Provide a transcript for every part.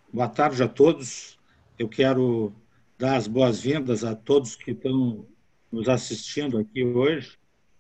Boa tarde a todos. Eu quero dar as boas-vindas a todos que estão nos assistindo aqui hoje.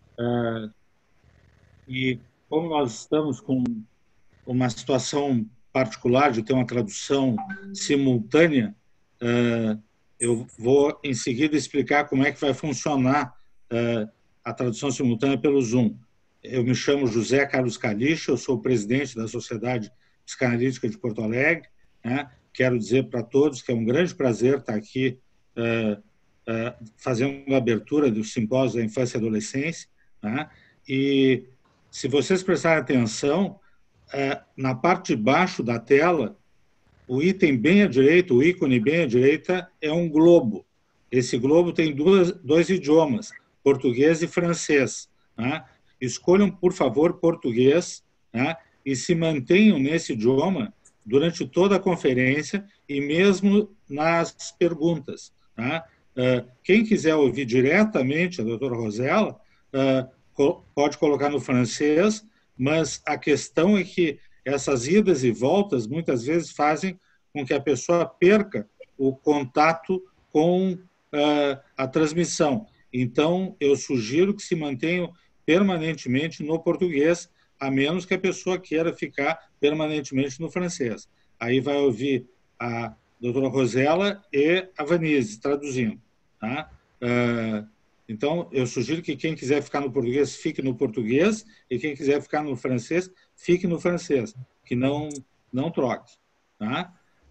E como nós estamos com uma situação particular de ter uma tradução simultânea, eu vou em seguida explicar como é que vai funcionar a tradução simultânea pelo Zoom. Eu me chamo José Carlos Calixa, eu sou o presidente da Sociedade Psicanalítica de Porto Alegre, né? Quero dizer para todos que é um grande prazer estar aqui fazendo a abertura do simpósio da infância e adolescência, né? E se vocês prestarem atenção, na parte de baixo da tela, o item bem à direita, o ícone bem à direita, é um globo. Esse globo tem dois idiomas, português e francês. Né? Escolham, por favor, português, né? E se mantenham nesse idioma durante toda a conferência e mesmo nas perguntas. Né? Quem quiser ouvir diretamente a doutora Rosella, pode colocar no francês, mas a questão é que essas idas e voltas muitas vezes fazem com que a pessoa perca o contato com a transmissão. Então, eu sugiro que se mantenham permanentemente no português, a menos que a pessoa queira ficar permanentemente no francês. Aí vai ouvir a doutora Rosella e a Vanise traduzindo. Tá? Então, eu sugiro que quem quiser ficar no português, fique no português, e quem quiser ficar no francês, fique no francês, que não troque. Tá?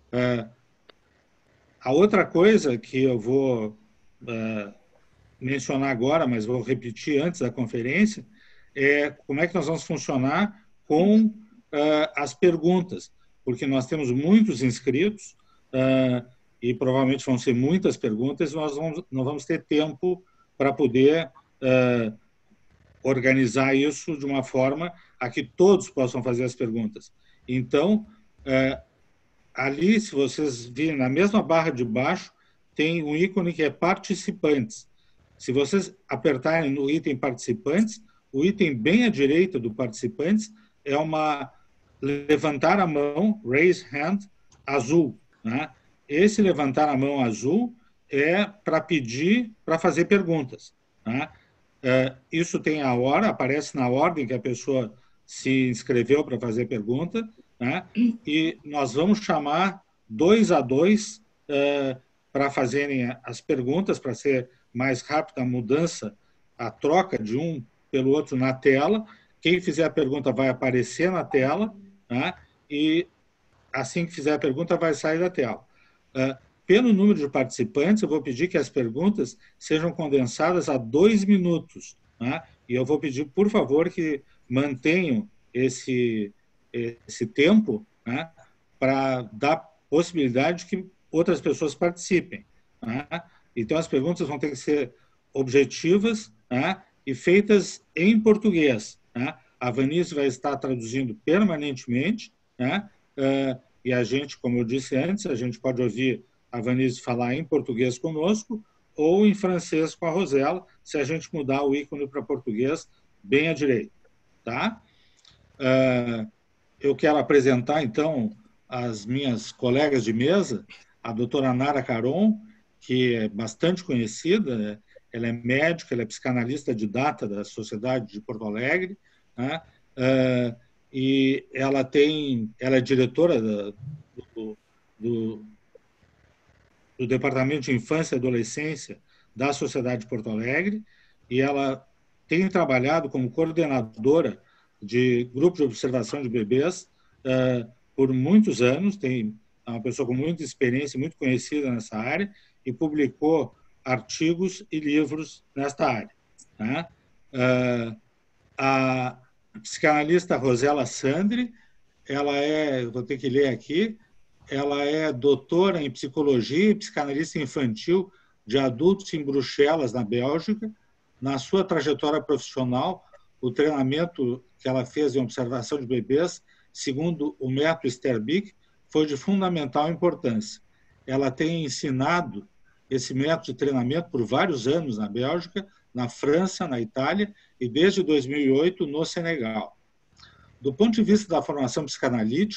A outra coisa que eu vou mencionar agora, mas vou repetir antes da conferência, é como é que nós vamos funcionar com as perguntas, porque nós temos muitos inscritos e provavelmente vão ser muitas perguntas, e nós não vamos ter tempo para poder organizar isso de uma forma a que todos possam fazer as perguntas. Então, ali, se vocês virem na mesma barra de baixo, tem um ícone que é participantes. Se vocês apertarem no item participantes, o item bem à direita do participantes é uma levantar a mão, raise hand, azul. Né? Esse levantar a mão azul é para pedir, para fazer perguntas. Né? Isso tem a hora, aparece na ordem que a pessoa se inscreveu para fazer pergunta, né? E nós vamos chamar 2 a 2 para fazerem as perguntas, para ser mais rápida a mudança, a troca de um pelo outro na tela. Quem fizer a pergunta vai aparecer na tela, né? E assim que fizer a pergunta vai sair da tela. Pelo número de participantes, eu vou pedir que as perguntas sejam condensadas a 2 minutos. Né? E eu vou pedir, por favor, que mantenham esse tempo, né, para dar possibilidade de que outras pessoas participem. Né? Então, as perguntas vão ter que ser objetivas, né, e feitas em português. Né? A Vanise vai estar traduzindo permanentemente, né? E a gente, como eu disse antes, a gente pode ouvir a Vanise falar em português conosco ou em francês com a Rosella, se a gente mudar o ícone para português bem à direita. Tá? Eu quero apresentar, então, as minhas colegas de mesa, a doutora Nara Caron, que é bastante conhecida, né? Ela é médica, ela é psicanalista de data da Sociedade de Porto Alegre, né? E ela é diretora do Departamento de Infância e Adolescência da Sociedade de Porto Alegre, e ela tem trabalhado como coordenadora de grupo de observação de bebês por muitos anos, é uma pessoa com muita experiência, muito conhecida nessa área, e publicou artigos e livros nesta área. Né? A psicanalista Rosella Sandri, vou ter que ler aqui, ela é doutora em psicologia e psicanalista infantil de adultos em Bruxelas, na Bélgica. Na sua trajetória profissional, o treinamento que ela fez em observação de bebês, segundo o método Sterbic, foi de fundamental importância. Ela tem ensinado esse método de treinamento por vários anos na Bélgica, na França, na Itália e desde 2008 no Senegal. Do ponto de vista da formação psicanalítica,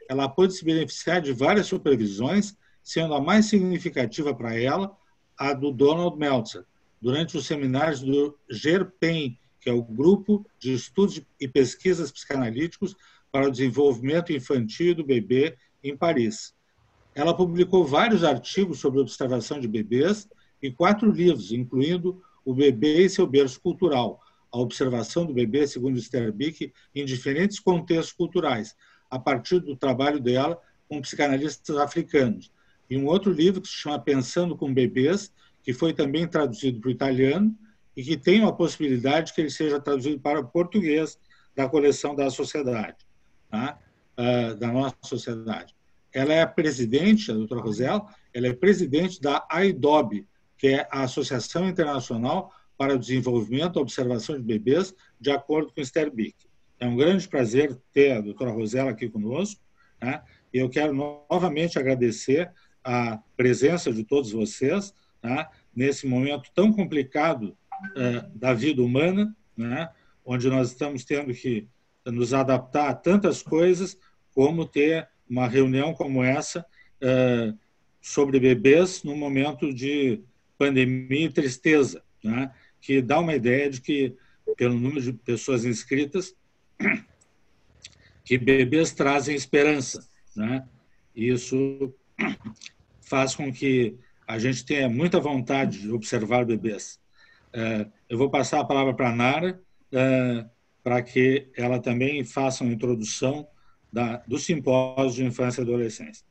ela pôde se beneficiar de várias supervisões, sendo a mais significativa para ela a do Donald Meltzer, durante os seminários do GERPEN, que é o Grupo de Estudos e Pesquisas Psicanalíticos para o Desenvolvimento Infantil do Bebê, em Paris. Ela publicou vários artigos sobre observação de bebês e 4 livros, incluindo O Bebê e seu Berço Cultural, a observação do bebê, segundo Sterbick, em diferentes contextos culturais, a partir do trabalho dela com psicanalistas africanos. E um outro livro que se chama Pensando com Bebês, que foi também traduzido para o italiano e que tem uma possibilidade que ele seja traduzido para o português da coleção da sociedade, tá? Da nossa sociedade. Ela é a presidente, a doutora Rosella, ela é presidente da AIDOB, que é a Associação Internacional para o Desenvolvimento e Observação de Bebês, de acordo com o Sterbick. É um grande prazer ter a doutora Rosella aqui conosco, né? E eu quero novamente agradecer a presença de todos vocês, tá? Nesse momento tão complicado da vida humana, né? Onde nós estamos tendo que nos adaptar a tantas coisas, como ter uma reunião como essa sobre bebês num momento de pandemia e tristeza, né? Que dá uma ideia de que, pelo número de pessoas inscritas, que bebês trazem esperança, né? Isso faz com que a gente tenha muita vontade de observar bebês. Eu vou passar a palavra para a Nara, para que ela também faça uma introdução do simpósio de infância e adolescência.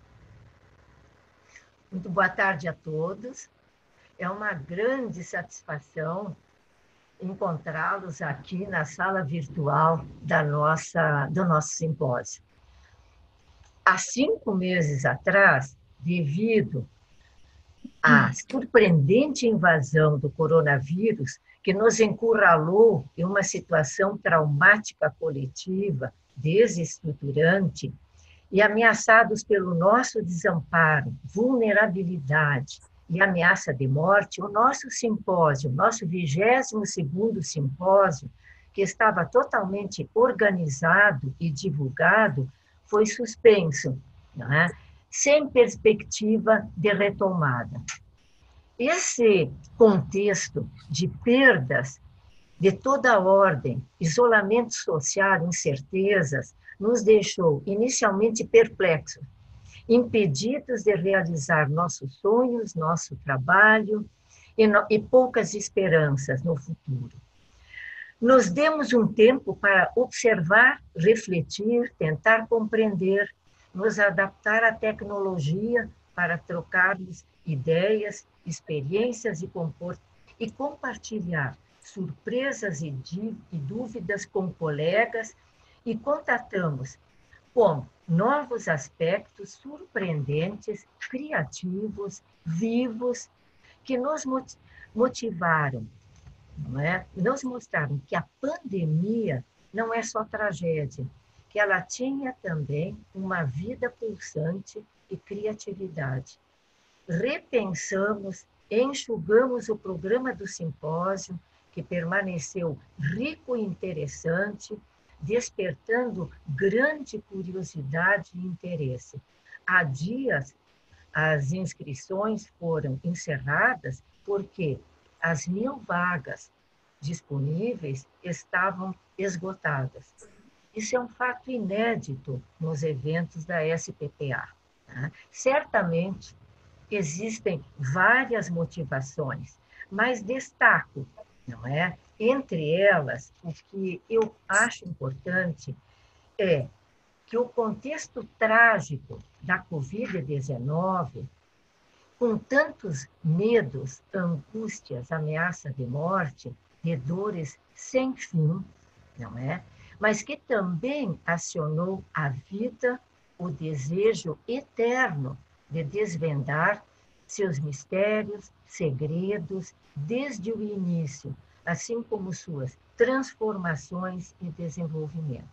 Muito boa tarde a todos. É uma grande satisfação encontrá-los aqui na sala virtual do nosso simpósio. Há 5 meses atrás, devido à surpreendente invasão do coronavírus, que nos encurralou em uma situação traumática coletiva, desestruturante, e ameaçados pelo nosso desamparo, vulnerabilidade e ameaça de morte, o nosso simpósio, nosso 22º simpósio, que estava totalmente organizado e divulgado, foi suspenso, não é? Sem perspectiva de retomada. Esse contexto de perdas de toda a ordem, isolamento social, incertezas, nos deixou inicialmente perplexos, impedidos de realizar nossos sonhos, nosso trabalho e poucas esperanças no futuro. Nos demos um tempo para observar, refletir, tentar compreender, nos adaptar à tecnologia para trocarmos ideias, experiências e compartilhar surpresas e dúvidas com colegas, e contatamos com novos aspectos surpreendentes, criativos, vivos, que nos motivaram, não é? Nos mostraram que a pandemia não é só tragédia, que ela tinha também uma vida pulsante e criatividade. Repensamos, enxugamos o programa do simpósio, que permaneceu rico e interessante, despertando grande curiosidade e interesse. Há dias, as inscrições foram encerradas porque as 1.000 vagas disponíveis estavam esgotadas. Isso é um fato inédito nos eventos da SPPA. Tá? Certamente, existem várias motivações, mas destaco, não é? Entre elas, o que eu acho importante é que o contexto trágico da Covid-19, com tantos medos, angústias, ameaça de morte, de dores sem fim, não é? Mas que também acionou a vida, o desejo eterno de desvendar seus mistérios, segredos, desde o início, assim como suas transformações e desenvolvimento.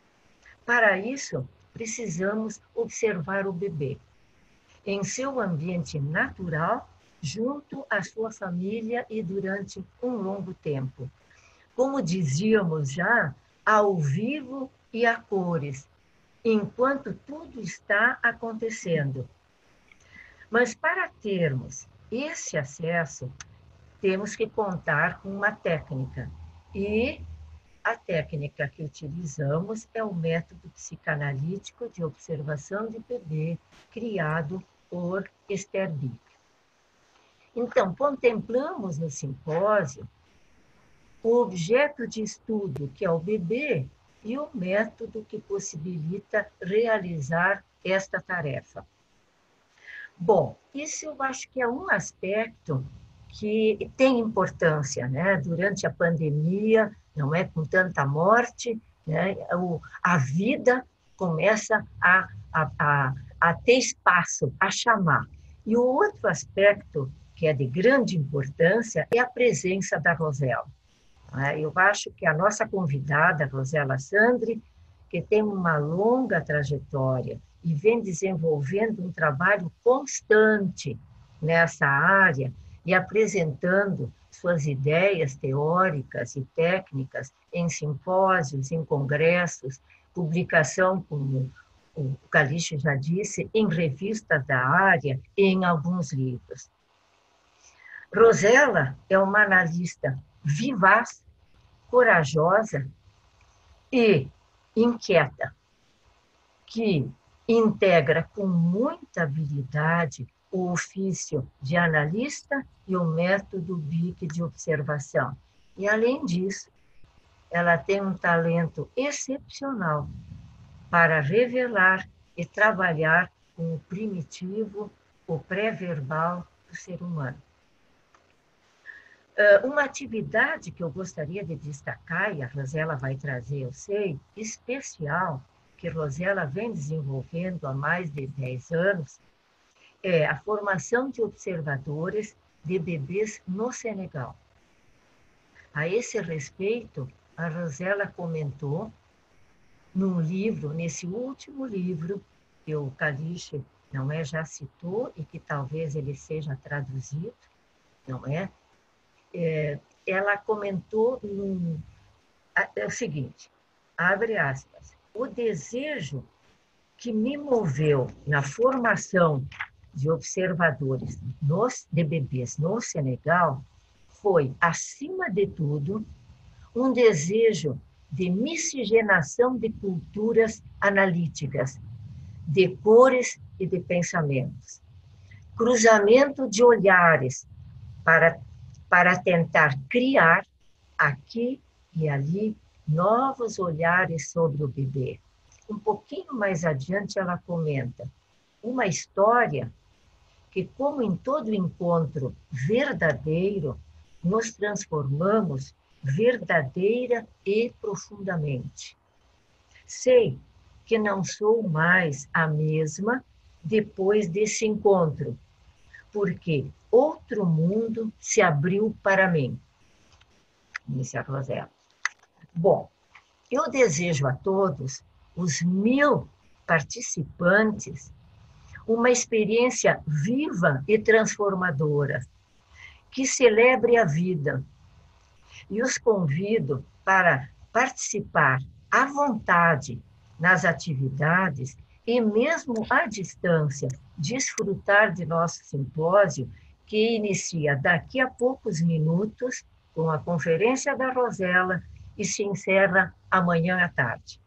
Para isso, precisamos observar o bebê em seu ambiente natural, junto à sua família e durante um longo tempo. Como dizíamos já, ao vivo e a cores, enquanto tudo está acontecendo. Mas para termos esse acesso, temos que contar com uma técnica. E a técnica que utilizamos é o método psicanalítico de observação de bebê, criado por Esther Bik. Então, contemplamos no simpósio o objeto de estudo, que é o bebê, e o método que possibilita realizar esta tarefa. Bom, isso eu acho que é um aspecto que tem importância, né? Durante a pandemia, não é, com tanta morte, né? A vida começa a ter espaço, a chamar. E o outro aspecto que é de grande importância é a presença da Rosela. Eu acho que a nossa convidada, Rosela Sandri, que tem uma longa trajetória e vem desenvolvendo um trabalho constante nessa área e apresentando suas ideias teóricas e técnicas em simpósios, em congressos, publicação, como o Calixto já disse, em revistas da área e em alguns livros. Rosela é uma analista vivaz, corajosa e inquieta, que integra com muita habilidade o ofício de analista e o método Bik de observação. E, além disso, ela tem um talento excepcional para revelar e trabalhar com o primitivo, o pré-verbal do ser humano. Uma atividade que eu gostaria de destacar, e a Rosela vai trazer, eu sei, especial, que Rosela vem desenvolvendo há mais de 10 anos, é a formação de observadores de bebês no Senegal. A esse respeito, a Rosela comentou num livro, nesse último livro, que o Calixto não é, já citou, e que talvez ele seja traduzido, não é? Ela comentou o seguinte, abre aspas, o desejo que me moveu na formação de observadores de bebês no Senegal foi, acima de tudo, um desejo de miscigenação de culturas analíticas, de cores e de pensamentos, cruzamento de olhares para tentar criar, aqui e ali, novos olhares sobre o bebê. Um pouquinho mais adiante, ela comenta uma história que, como em todo encontro verdadeiro, nos transformamos verdadeira e profundamente. Sei que não sou mais a mesma depois desse encontro, porque outro mundo se abriu para mim, disse a Rosela. Bom, eu desejo a todos, os 1000 participantes, uma experiência viva e transformadora, que celebre a vida. E os convido para participar à vontade nas atividades e mesmo à distância, desfrutar de nosso simpósio, que inicia daqui a poucos minutos com a conferência da Rosela e se encerra amanhã à tarde.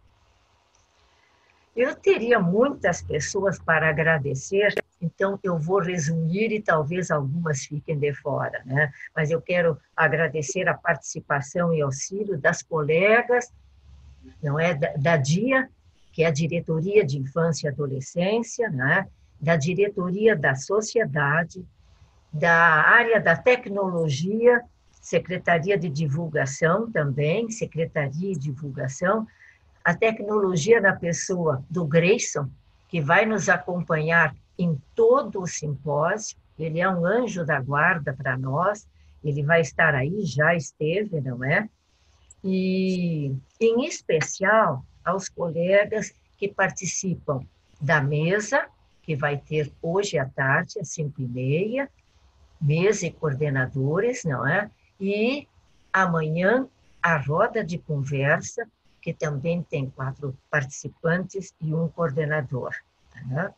Eu teria muitas pessoas para agradecer, então eu vou resumir e talvez algumas fiquem de fora, né? Mas eu quero agradecer a participação e auxílio das colegas, não é, da DIA, que é a Diretoria de Infância e Adolescência, né? Da Diretoria da Sociedade, da área da Tecnologia, Secretaria de Divulgação também, Secretaria de Divulgação, a tecnologia na pessoa do Grayson, que vai nos acompanhar em todo o simpósio, ele é um anjo da guarda para nós, ele vai estar aí, já esteve, não é? E, em especial, aos colegas que participam da mesa, que vai ter hoje à tarde, às 5h30, mesa e coordenadores, não é? E amanhã, a roda de conversa, que também tem 4 participantes e um coordenador. Né?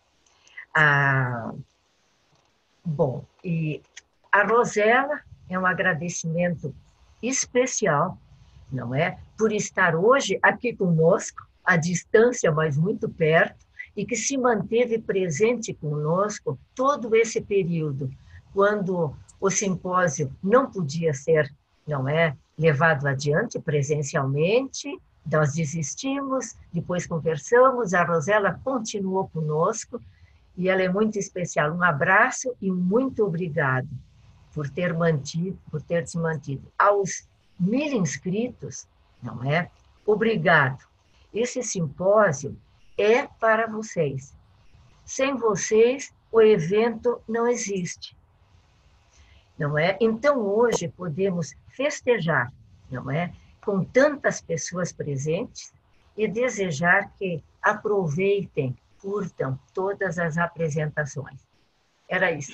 Bom, e a Rosela é um agradecimento especial, não é? Por estar hoje aqui conosco, à distância, mas muito perto, e que se manteve presente conosco todo esse período, quando o simpósio não podia ser, não é, levado adiante presencialmente, nós desistimos, depois conversamos, a Rosela continuou conosco, e ela é muito especial. Um abraço e muito obrigado por ter se mantido. Aos 1000 inscritos, não é? Obrigado. Esse simpósio é para vocês. Sem vocês, o evento não existe, não é? Então, hoje, podemos festejar, não é? Com tantas pessoas presentes e desejar que aproveitem, curtam todas as apresentações. Era isso.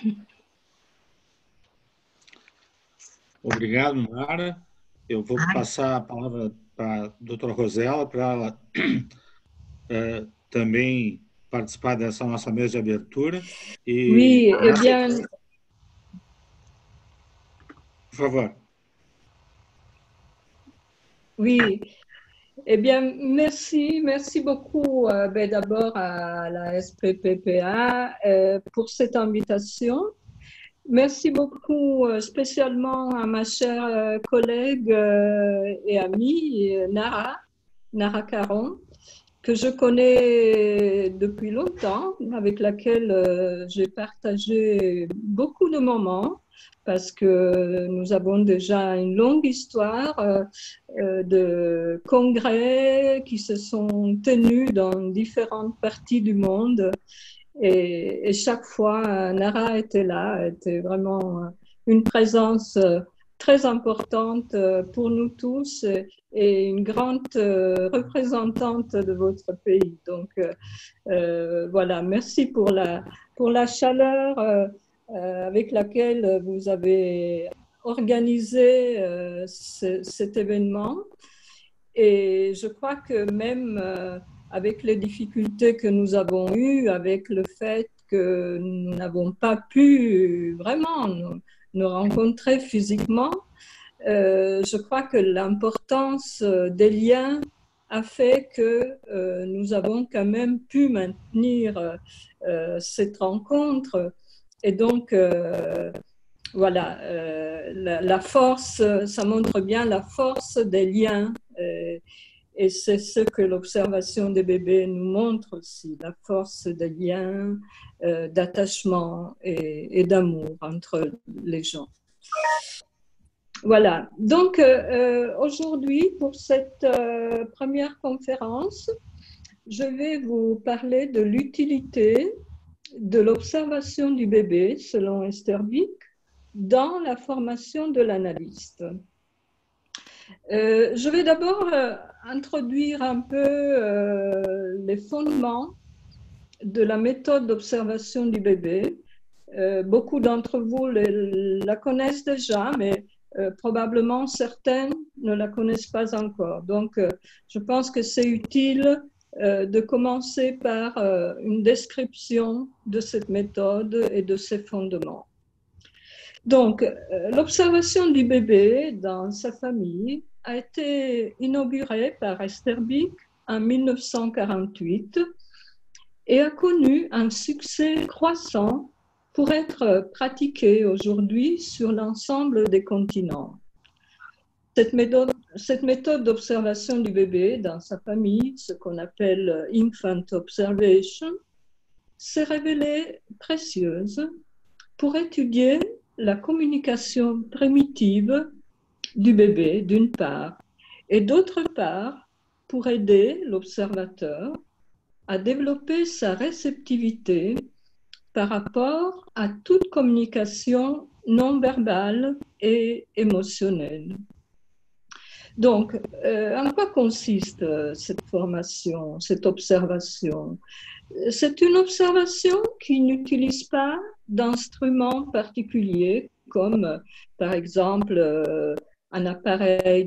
Obrigado, Nara. Eu vou passar a palavra para a doutora Rosela, para ela também participar dessa nossa mesa de abertura. E, oui, eh bien... Por favor. Oui, eh bien, merci beaucoup d'abord à la SPPPA pour cette invitation. Merci beaucoup spécialement à ma chère collègue et amie Nara Caron, que je connais depuis longtemps, avec laquelle j'ai partagé beaucoup de moments, parce que nous avons déjà une longue histoire de congrès qui se sont tenus dans différentes parties du monde. Et chaque fois, Nara était là, était vraiment une présence très importante pour nous tous et une grande représentante de votre pays. Donc voilà, merci pour la chaleur avec laquelle vous avez organisé cet événement. Et je crois que même avec les difficultés que nous avons eues, avec le fait que nous n'avons pas pu vraiment nous rencontrer physiquement, je crois que l'importance des liens a fait que nous avons quand même pu maintenir cette rencontre. Et donc, voilà, la force, ça montre bien la force des liens. Et c'est ce que l'observation des bébés nous montre aussi, la force des liens, d'attachement et d'amour entre les gens. Voilà, donc aujourd'hui, pour cette première conférence, je vais vous parler de l'utilité de l'observation du bébé, selon Esterbik, dans la formation de l'analyste. Je vais d'abord introduire un peu les fondements de la méthode d'observation du bébé. Beaucoup d'entre vous la connaissent déjà, mais probablement certains ne la connaissent pas encore. Donc, je pense que c'est utile de commencer par une description de cette méthode et de ses fondements. Donc, l'observation du bébé dans sa famille a été inaugurée par Esterbik en 1948 et a connu un succès croissant pour être pratiquée aujourd'hui sur l'ensemble des continents. Cette méthode d'observation du bébé dans sa famille, ce qu'on appelle infant observation, s'est révélée précieuse pour étudier la communication primitive du bébé d'une part, et d'autre part pour aider l'observateur à développer sa réceptivité par rapport à toute communication non verbale et émotionnelle. Donc, en quoi consiste cette formation, cette observation? C'est une observation qui n'utilise pas d'instruments particuliers comme, par exemple, un appareil de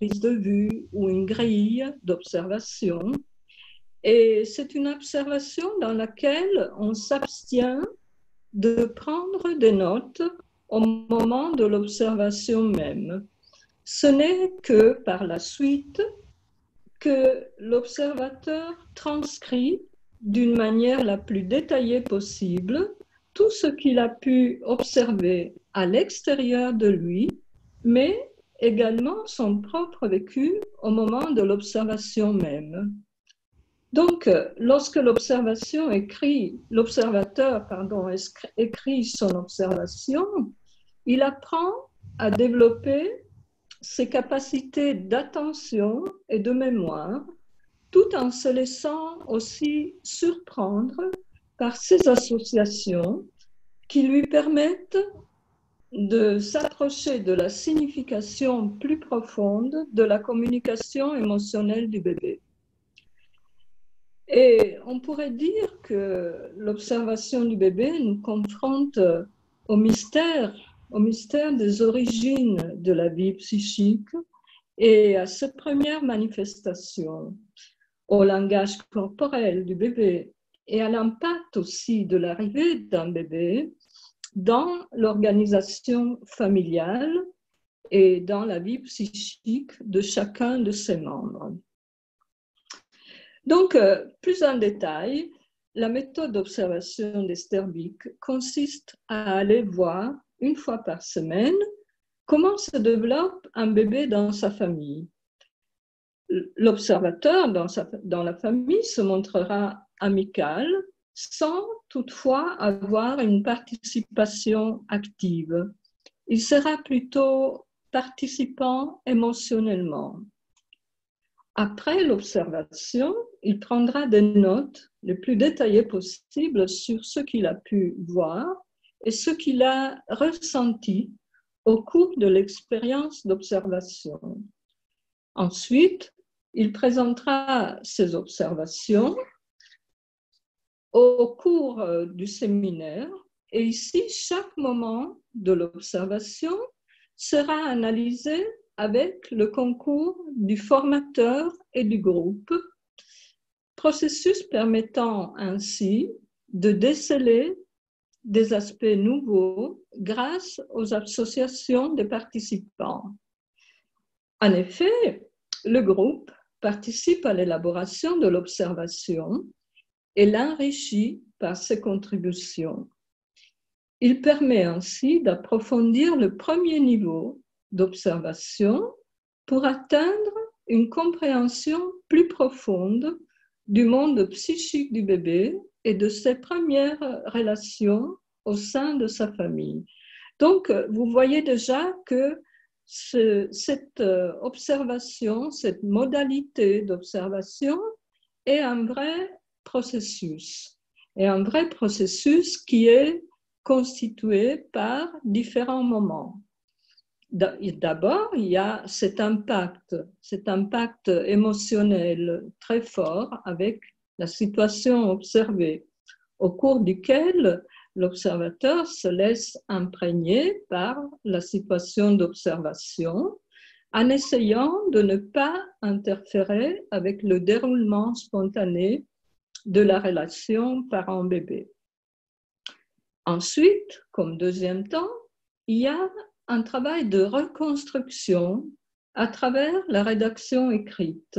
prise de vue ou une grille d'observation. Et c'est une observation dans laquelle on s'abstient de prendre des notes au moment de l'observation même. Ce n'est que par la suite que l'observateur transcrit d'une manière la plus détaillée possible tout ce qu'il a pu observer à l'extérieur de lui, mais également son propre vécu au moment de l'observation même. Donc, lorsque l'observateur écrit son observation, il apprend à développer ses capacités d'attention et de mémoire, tout en se laissant aussi surprendre par ces associations qui lui permettent de s'approcher de la signification plus profonde de la communication émotionnelle du bébé. Et on pourrait dire que l'observation du bébé nous confronte au mystère des origines de la vie psychique et à ses premières manifestations, au langage corporel du bébé et à l'impact aussi de l'arrivée d'un bébé dans l'organisation familiale et dans la vie psychique de chacun de ses membres. Donc, plus en détail, la méthode d'observation d'Esterbeek consiste à aller voir une fois par semaine comment se développe un bébé dans sa famille. L'observateur dans la famille se montrera amical sans toutefois avoir une participation active. Il sera plutôt participant émotionnellement. Après l'observation, il prendra des notes les plus détaillées possibles sur ce qu'il a pu voir et ce qu'il a ressenti au cours de l'expérience d'observation. Ensuite, il présentera ses observations au cours du séminaire et ici, chaque moment de l'observation sera analysé avec le concours du formateur et du groupe, processus permettant ainsi de déceler des aspects nouveaux grâce aux associations des participants. En effet, le groupe participe à l'élaboration de l'observation et l'enrichit par ses contributions. Il permet ainsi d'approfondir le premier niveau d'observation pour atteindre une compréhension plus profonde du monde psychique du bébé et de ses premières relations au sein de sa famille. Donc, vous voyez déjà que cette observation, cette modalité d'observation est un vrai processus, qui est constitué par différents moments. D'abord, il y a cet impact émotionnel très fort avec la situation observée, au cours duquel l'observateur se laisse imprégner par la situation d'observation en essayant de ne pas interférer avec le déroulement spontané de la relation parent-bébé. Ensuite, comme deuxième temps, il y a un travail de reconstruction à travers la rédaction écrite.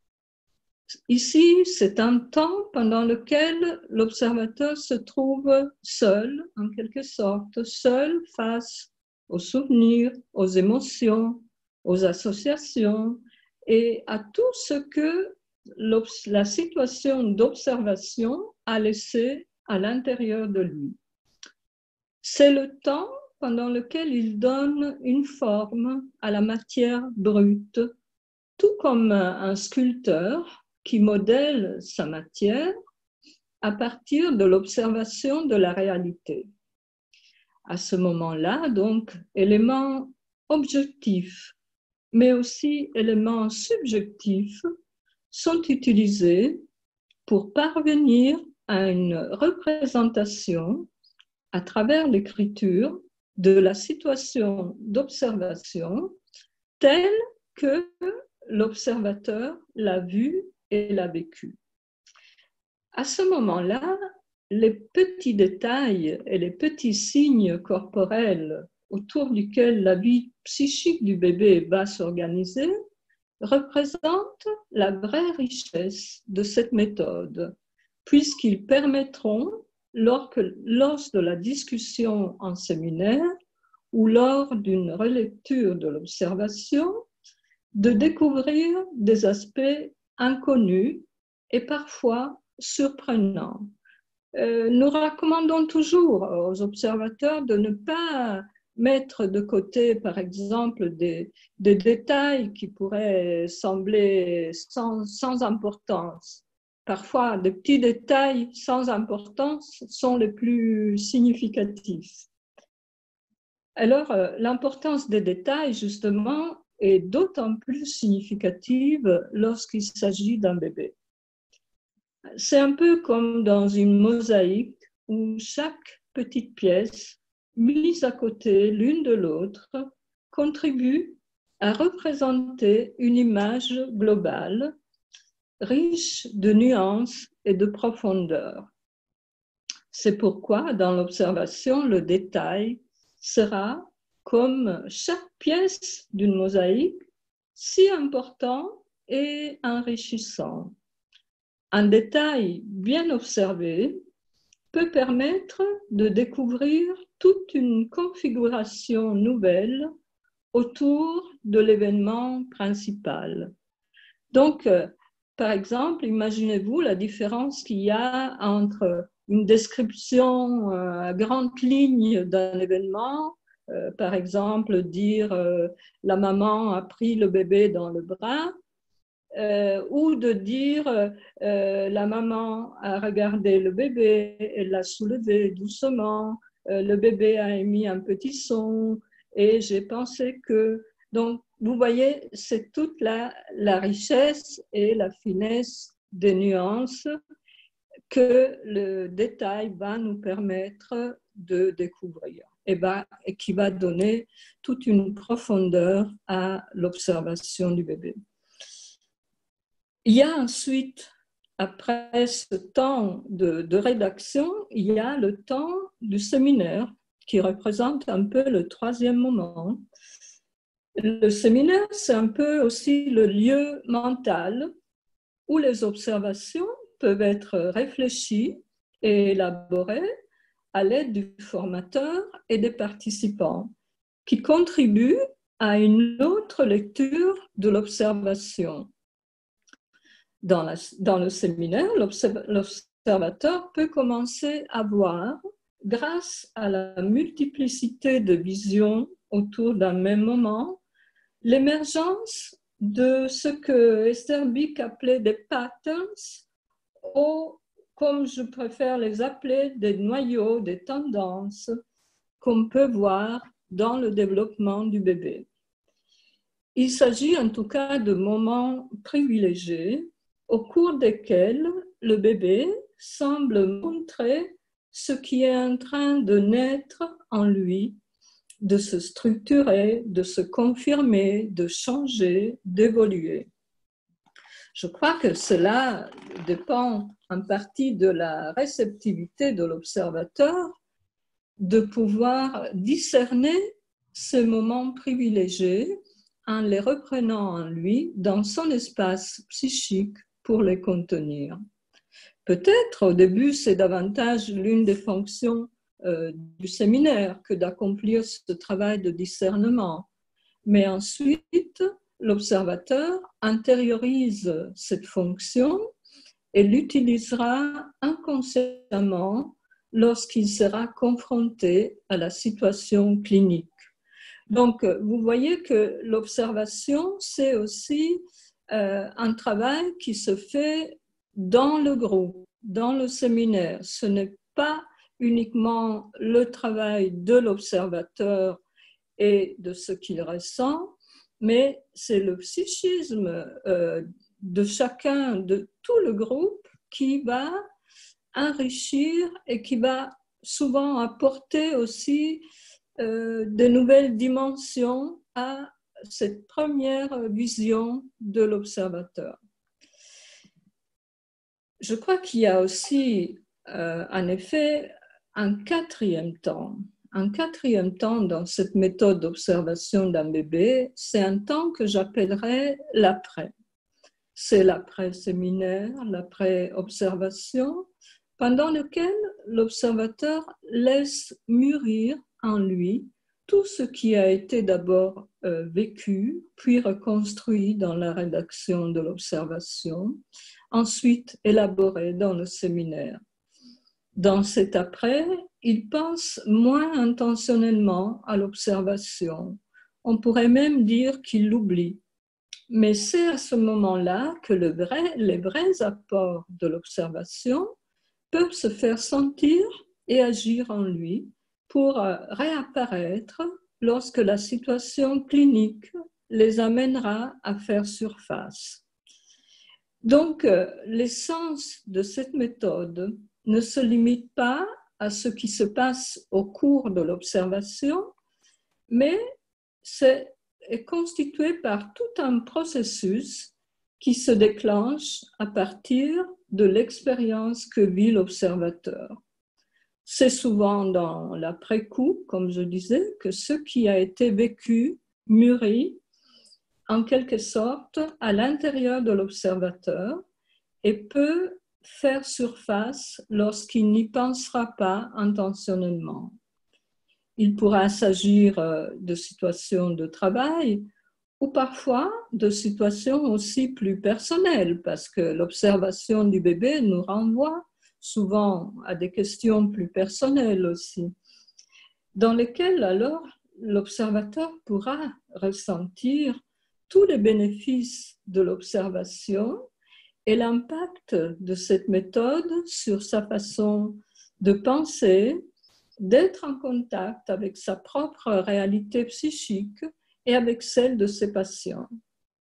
Ici, c'est un temps pendant lequel l'observateur se trouve seul, en quelque sorte, seul face aux souvenirs, aux émotions, aux associations et à tout ce que la situation d'observation a laissé à l'intérieur de lui. C'est le temps pendant lequel il donne une forme à la matière brute, tout comme un sculpteur qui modèle sa matière à partir de l'observation de la réalité. À ce moment-là, donc, éléments objectifs, mais aussi éléments subjectifs sont utilisés pour parvenir à une représentation à travers l'écriture de la situation d'observation telle que l'observateur l'a vu et l'a vécu. À ce moment-là, les petits détails et les petits signes corporels autour duquel la vie psychique du bébé va s'organiser représentent la vraie richesse de cette méthode, puisqu'ils permettront, lors de la discussion en séminaire ou lors d'une relecture de l'observation, de découvrir des aspects inconnus et parfois surprenants. Nous recommandons toujours aux observateurs de ne pas mettre de côté, par exemple, des détails qui pourraient sembler sans importance. Parfois, des petits détails sans importance sont les plus significatifs. Alors, l'importance des détails, justement, est d'autant plus significative lorsqu'il s'agit d'un bébé. C'est un peu comme dans une mosaïque où chaque petite pièce, mise à côté l'une de l'autre, contribue à représenter une image globale, riche de nuances et de profondeur. C'est pourquoi, dans l'observation, le détail sera, comme chaque pièce d'une mosaïque, si important et enrichissant. Un détail bien observé peut permettre de découvrir toute une configuration nouvelle autour de l'événement principal. Donc, par exemple, imaginez-vous la différence qu'il y a entre une description à grandes lignes d'un événement, par exemple, dire la maman a pris le bébé dans le bras, ou de dire la maman a regardé le bébé, elle l'a soulevé doucement, le bébé a émis un petit son et j'ai pensé que... Donc, vous voyez, c'est toute la richesse et la finesse des nuances que le détail va nous permettre de découvrir et qui va donner toute une profondeur à l'observation du bébé. Il y a ensuite, après ce temps de rédaction, il y a le temps du séminaire qui représente un peu le troisième moment. Le séminaire, c'est un peu aussi le lieu mental où les observations peuvent être réfléchies et élaborées à l'aide du formateur et des participants qui contribuent à une autre lecture de l'observation. Dans le séminaire, l'observateur peut commencer à voir, grâce à la multiplicité de visions autour d'un même moment, l'émergence de ce que Esther Bick appelait des patterns, ou comme je préfère les appeler, des noyaux, des tendances qu'on peut voir dans le développement du bébé. Il s'agit en tout cas de moments privilégiés au cours desquels le bébé semble montrer ce qui est en train de naître en lui, de se structurer, de se confirmer, de changer, d'évoluer. Je crois que cela dépend en partie de la réceptivité de l'observateur de pouvoir discerner ces moments privilégiés en les reprenant en lui dans son espace psychique pour les contenir. Peut-être au début, c'est davantage l'une des fonctions du séminaire que d'accomplir ce travail de discernement. Mais ensuite, l'observateur intériorise cette fonction et l'utilisera inconsciemment lorsqu'il sera confronté à la situation clinique. Donc, vous voyez que l'observation, c'est aussi un travail qui se fait dans le groupe, dans le séminaire. Ce n'est pas uniquement le travail de l'observateur et de ce qu'il ressent, mais c'est le psychisme de chacun, de tout le groupe qui va enrichir et qui va souvent apporter aussi de nouvelles dimensions à cette première vision de l'observateur. Je crois qu'il y a aussi, en effet, un quatrième temps dans cette méthode d'observation d'un bébé, c'est un temps que j'appellerais l'après. C'est l'après-séminaire, l'après-observation, pendant lequel l'observateur laisse mûrir en lui tout ce qui a été d'abord vécu, puis reconstruit dans la rédaction de l'observation, ensuite élaboré dans le séminaire. Dans cet après, il pense moins intentionnellement à l'observation. On pourrait même dire qu'il l'oublie. Mais c'est à ce moment-là que les vrais apports de l'observation peuvent se faire sentir et agir en lui pour réapparaître lorsque la situation clinique les amènera à faire surface. Donc, l'essence de cette méthode ne se limite pas à ce qui se passe au cours de l'observation, mais est constitué par tout un processus qui se déclenche à partir de l'expérience que vit l'observateur. C'est souvent dans l'après-coup, comme je disais, que ce qui a été vécu mûrit en quelque sorte à l'intérieur de l'observateur et peut faire surface lorsqu'il n'y pensera pas intentionnellement. Il pourra s'agir de situations de travail ou parfois de situations aussi plus personnelles, parce que l'observation du bébé nous renvoie souvent à des questions plus personnelles aussi, dans lesquelles alors l'observateur pourra ressentir tous les bénéfices de l'observation et l'impact de cette méthode sur sa façon de penser, d'être en contact avec sa propre réalité psychique et avec celle de ses patients.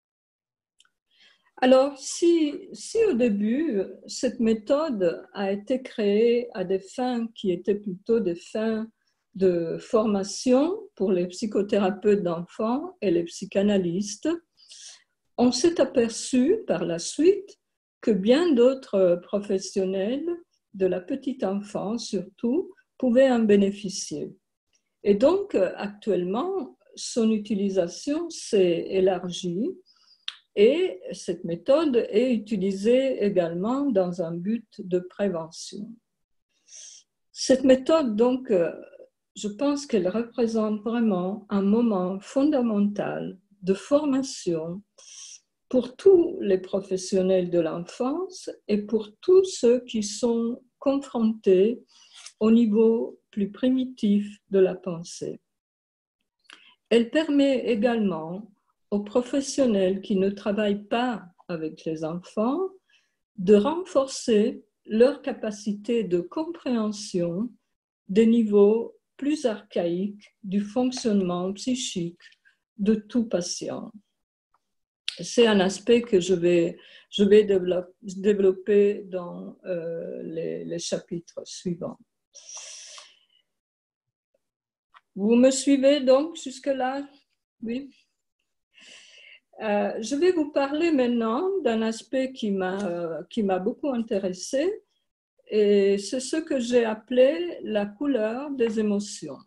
Alors, si au début, cette méthode a été créée à des fins qui étaient plutôt des fins de formation pour les psychothérapeutes d'enfants et les psychanalystes, on s'est aperçu par la suite que bien d'autres professionnels de la petite enfance surtout pouvaient en bénéficier. Et donc, actuellement, son utilisation s'est élargie et cette méthode est utilisée également dans un but de prévention. Cette méthode, donc, je pense qu'elle représente vraiment un moment fondamental de formation pour tous les professionnels de l'enfance et pour tous ceux qui sont confrontés au niveau plus primitif de la pensée. Elle permet également aux professionnels qui ne travaillent pas avec les enfants de renforcer leur capacité de compréhension des niveaux plus archaïques du fonctionnement psychique de tout patient. C'est un aspect que je vais développer dans les chapitres suivants. Vous me suivez donc jusque-là? Oui. Je vais vous parler maintenant d'un aspect qui m'a beaucoup intéressée, et c'est ce que j'ai appelé la couleur des émotions.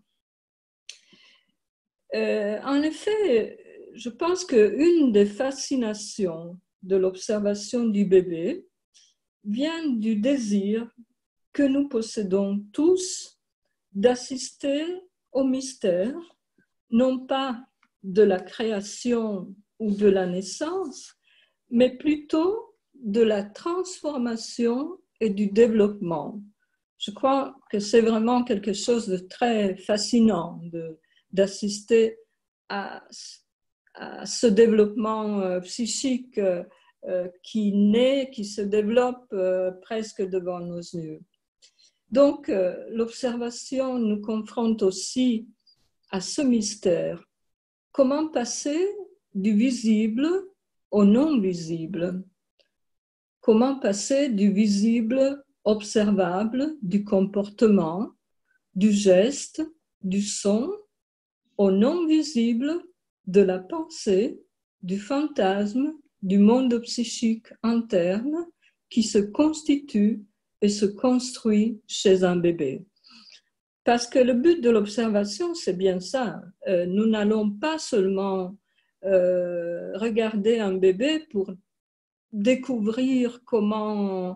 En effet, je pense qu'une des fascinations de l'observation du bébé vient du désir que nous possédons tous d'assister au mystère, non pas de la création ou de la naissance, mais plutôt de la transformation et du développement. Je crois que c'est vraiment quelque chose de très fascinant d'assister à ce développement psychique qui naît, qui se développe presque devant nos yeux. Donc, l'observation nous confronte aussi à ce mystère. Comment passer du visible au non visible? Comment passer du visible observable, du comportement, du geste, du son, au non visible, de la pensée, du fantasme, du monde psychique interne qui se constitue et se construit chez un bébé. Parce que le but de l'observation, c'est bien ça. Nous n'allons pas seulement regarder un bébé pour découvrir comment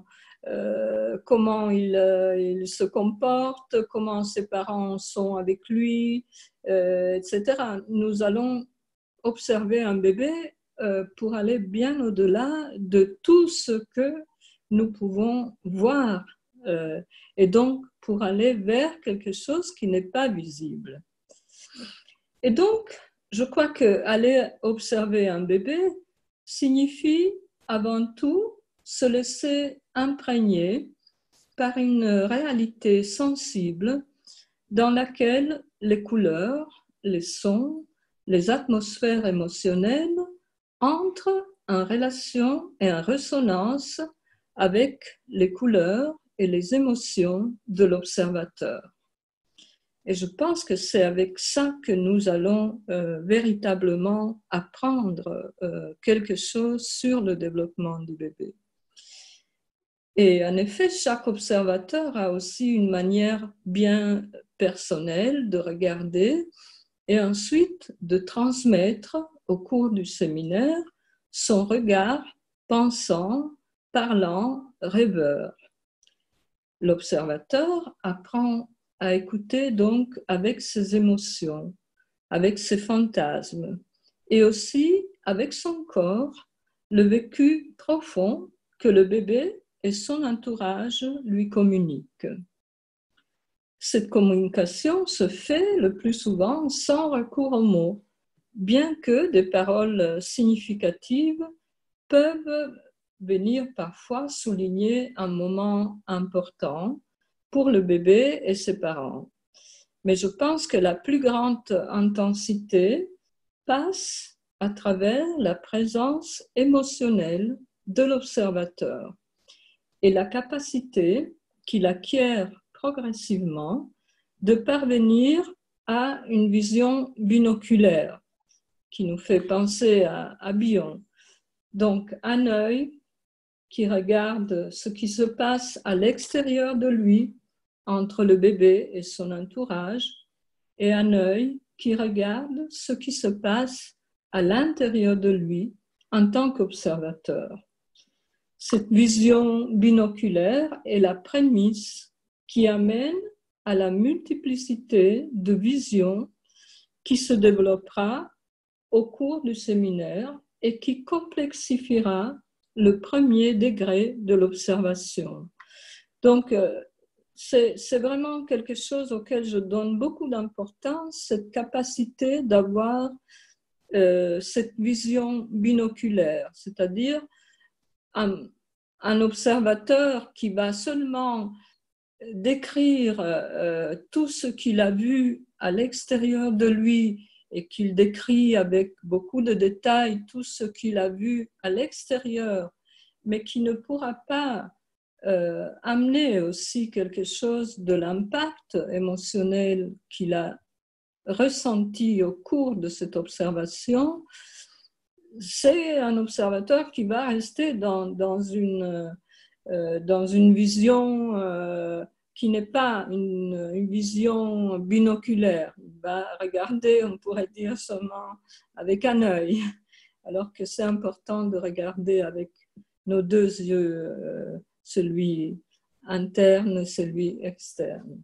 il se comporte, comment ses parents sont avec lui, etc. Nous allons observer un bébé pour aller bien au-delà de tout ce que nous pouvons voir et donc pour aller vers quelque chose qui n'est pas visible. Et donc, je crois qu'aller observer un bébé signifie avant tout se laisser imprégner par une réalité sensible dans laquelle les couleurs, les sons, les atmosphères émotionnelles entrent en relation et en résonance avec les couleurs et les émotions de l'observateur. Et je pense que c'est avec ça que nous allons véritablement apprendre quelque chose sur le développement du bébé. Et en effet, chaque observateur a aussi une manière bien personnelle de regarder et ensuite de transmettre au cours du séminaire son regard pensant, parlant, rêveur. L'observateur apprend à écouter donc avec ses émotions, avec ses fantasmes et aussi avec son corps, le vécu profond que le bébé et son entourage lui communiquent. Cette communication se fait le plus souvent sans recours aux mots, bien que des paroles significatives peuvent venir parfois souligner un moment important pour le bébé et ses parents. Mais je pense que la plus grande intensité passe à travers la présence émotionnelle de l'observateur et la capacité qu'il acquiert progressivement de parvenir à une vision binoculaire qui nous fait penser à Bion. Donc, un œil qui regarde ce qui se passe à l'extérieur de lui, entre le bébé et son entourage, et un œil qui regarde ce qui se passe à l'intérieur de lui en tant qu'observateur. Cette vision binoculaire est la prémisse qui amène à la multiplicité de visions qui se développera au cours du séminaire et qui complexifiera le premier degré de l'observation. Donc, c'est vraiment quelque chose auquel je donne beaucoup d'importance, cette capacité d'avoir cette vision binoculaire, c'est-à-dire un observateur qui va seulement décrire tout ce qu'il a vu à l'extérieur de lui et qu'il décrit avec beaucoup de détails tout ce qu'il a vu à l'extérieur, mais qui ne pourra pas amener aussi quelque chose de l'impact émotionnel qu'il a ressenti au cours de cette observation, c'est un observateur qui va rester dans une vision qui n'est pas une vision binoculaire. Il va regarder, on pourrait dire seulement avec un œil, alors que c'est important de regarder avec nos deux yeux, celui interne et celui externe.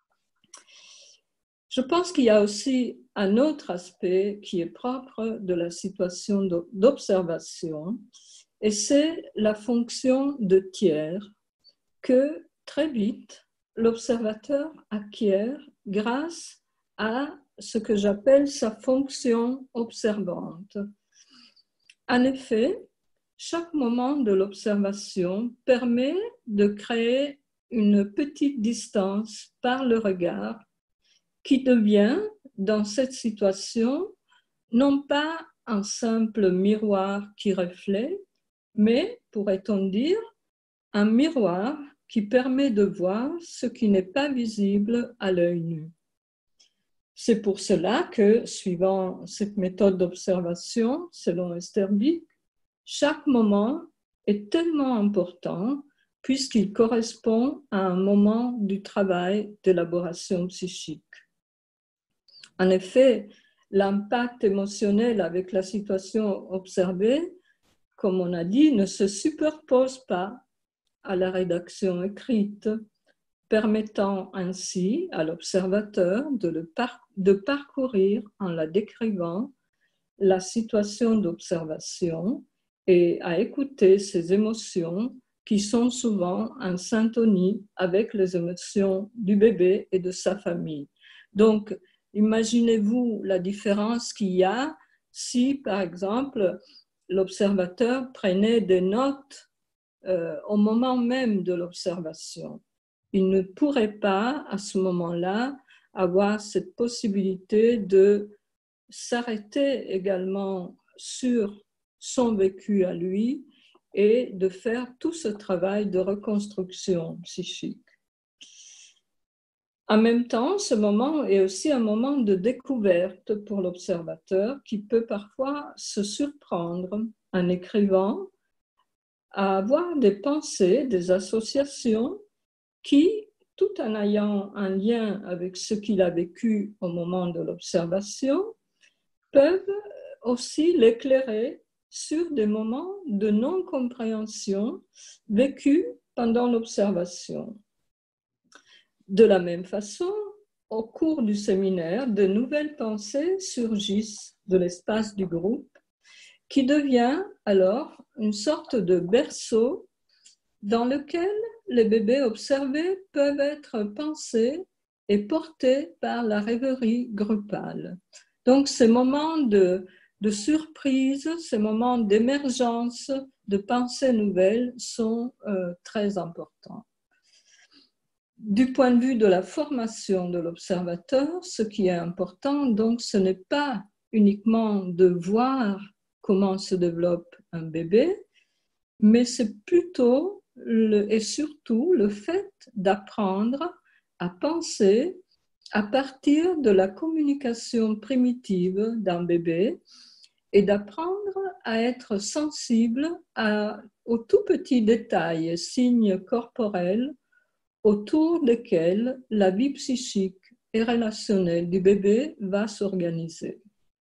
Je pense qu'il y a aussi un autre aspect qui est propre de la situation d'observation, et c'est la fonction de tiers que très vite l'observateur acquiert grâce à ce que j'appelle sa fonction observante. En effet, chaque moment de l'observation permet de créer une petite distance par le regard qui devient, dans cette situation, non pas un simple miroir qui reflète, mais, pourrait-on dire, un miroir qui permet de voir ce qui n'est pas visible à l'œil nu. C'est pour cela que, suivant cette méthode d'observation, selon Esterbik, chaque moment est tellement important puisqu'il correspond à un moment du travail d'élaboration psychique. En effet, l'impact émotionnel avec la situation observée, comme on a dit, ne se superpose pas à la rédaction écrite, permettant ainsi à l'observateur de parcourir en la décrivant la situation d'observation et à écouter ses émotions qui sont souvent en syntonie avec les émotions du bébé et de sa famille. Donc, imaginez-vous la différence qu'il y a si, par exemple, l'observateur prenait des notes au moment même de l'observation. Il ne pourrait pas, à ce moment-là, avoir cette possibilité de s'arrêter également sur son vécu à lui et de faire tout ce travail de reconstruction psychique. En même temps, ce moment est aussi un moment de découverte pour l'observateur qui peut parfois se surprendre en écrivant à avoir des pensées, des associations qui, tout en ayant un lien avec ce qu'il a vécu au moment de l'observation, peuvent aussi l'éclairer sur des moments de non-compréhension vécus pendant l'observation. De la même façon, au cours du séminaire, de nouvelles pensées surgissent de l'espace du groupe qui devient alors une sorte de berceau dans lequel les bébés observés peuvent être pensés et portés par la rêverie groupale. Donc, ces moments de surprise, ces moments d'émergence, de pensées nouvelles sont très importants. Du point de vue de la formation de l'observateur, ce qui est important, donc, ce n'est pas uniquement de voir comment se développe un bébé, mais c'est plutôt et surtout le fait d'apprendre à penser à partir de la communication primitive d'un bébé et d'apprendre à être sensible aux tout petits détails et signes corporels autour desquels la vie psychique et relationnelle du bébé va s'organiser.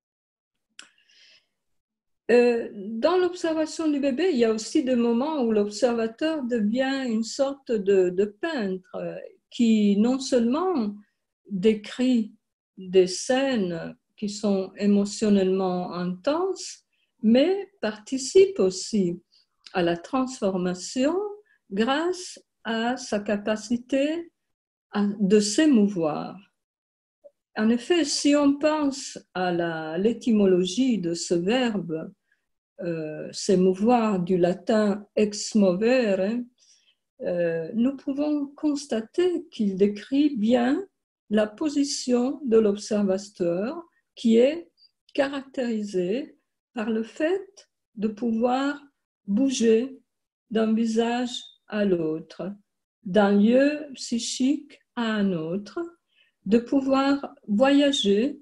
Dans l'observation du bébé, il y a aussi des moments où l'observateur devient une sorte de peintre qui non seulement décrit des scènes qui sont émotionnellement intenses, mais participe aussi à la transformation grâce à sa capacité de s'émouvoir. En effet, si on pense à l'étymologie de ce verbe, s'émouvoir du latin ex movere, nous pouvons constater qu'il décrit bien la position de l'observateur qui est caractérisée par le fait de pouvoir bouger d'un visage à l'autre, d'un lieu psychique à un autre, de pouvoir voyager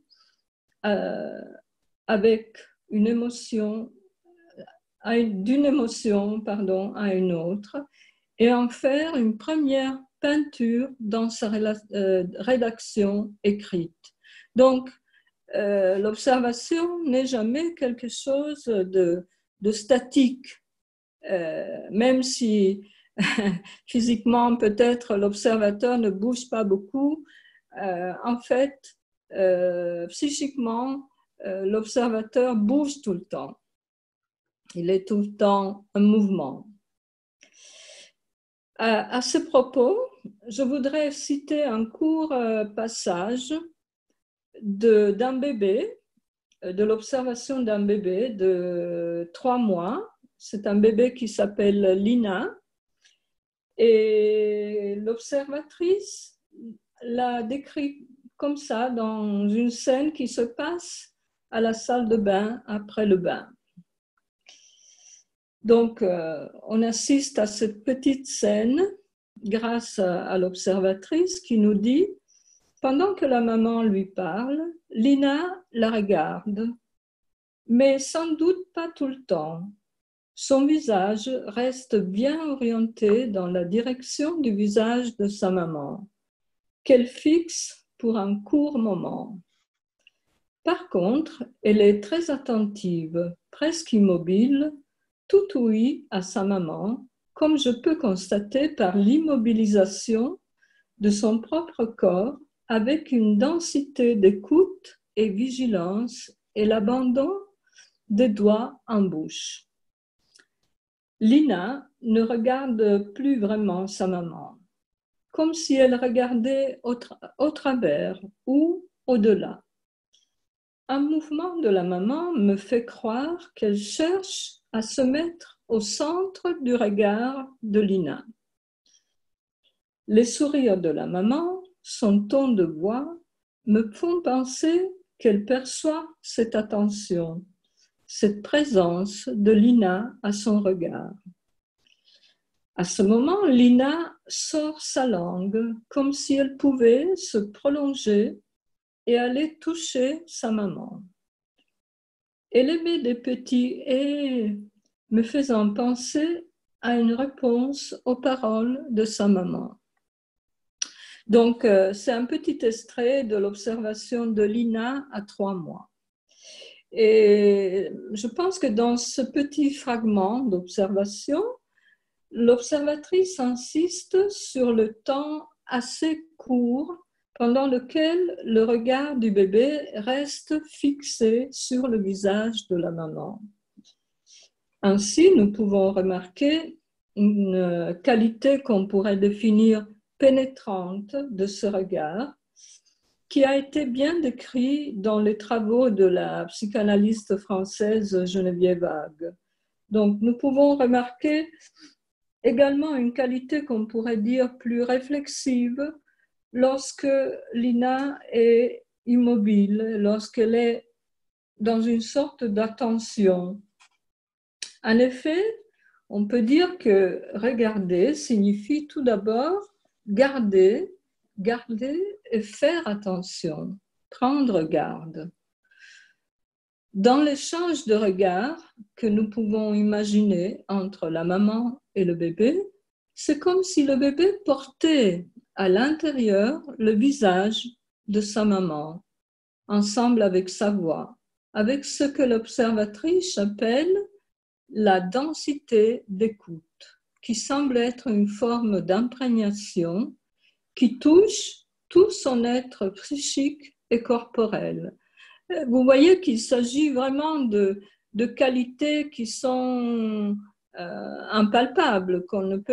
avec une émotion, d'une émotion à une autre, et en faire une première peinture dans sa rédaction écrite. Donc, l'observation n'est jamais quelque chose de statique, même si physiquement peut-être l'observateur ne bouge pas beaucoup. En fait, psychiquement, l'observateur bouge tout le temps. Il est tout le temps en mouvement. À ce propos, je voudrais citer un court passage d'un bébé, de l'observation d'un bébé de 3 mois. C'est un bébé qui s'appelle Lina. Et l'observatrice l'a décrit comme ça dans une scène qui se passe à la salle de bain après le bain. Donc, on assiste à cette petite scène grâce à l'observatrice qui nous dit Pendant que la maman lui parle, Lina la regarde, mais sans doute pas tout le temps. Son visage reste bien orienté dans la direction du visage de sa maman, qu'elle fixe pour un court moment. Par contre, elle est très attentive, presque immobile, tout ouïe à sa maman, comme je peux constater par l'immobilisation de son propre corps avec une densité d'écoute et vigilance et l'abandon des doigts en bouche. Lina ne regarde plus vraiment sa maman, comme si elle regardait au travers ou au-delà. Un mouvement de la maman me fait croire qu'elle cherche à se mettre au centre du regard de Lina. Les sourires de la maman, son ton de voix, me font penser qu'elle perçoit cette attention, cette présence de Lina à son regard. À ce moment, Lina sort sa langue comme si elle pouvait se prolonger et aller toucher sa maman. Elle émet des petits « et » me faisant penser à une réponse aux paroles de sa maman. Donc, c'est un petit extrait de l'observation de Lina à 3 mois. Et je pense que dans ce petit fragment d'observation, l'observatrice insiste sur le temps assez court pendant lequel le regard du bébé reste fixé sur le visage de la maman. Ainsi, nous pouvons remarquer une qualité qu'on pourrait définir pénétrante de ce regard, qui a été bien décrit dans les travaux de la psychanalyste française Geneviève Hague. Donc, nous pouvons remarquer également une qualité qu'on pourrait dire plus réflexive lorsque Lina est immobile, lorsqu'elle est dans une sorte d'attention. En effet, on peut dire que regarder signifie tout d'abord garder et faire attention, prendre garde. Dans l'échange de regards que nous pouvons imaginer entre la maman et le bébé, c'est comme si le bébé portait à l'intérieur le visage de sa maman, ensemble avec sa voix, avec ce que l'observatrice appelle la densité d'écoute, qui semble être une forme d'imprégnation qui touche tout son être psychique et corporel. Vous voyez qu'il s'agit vraiment de qualités qui sont impalpables, qu'on ne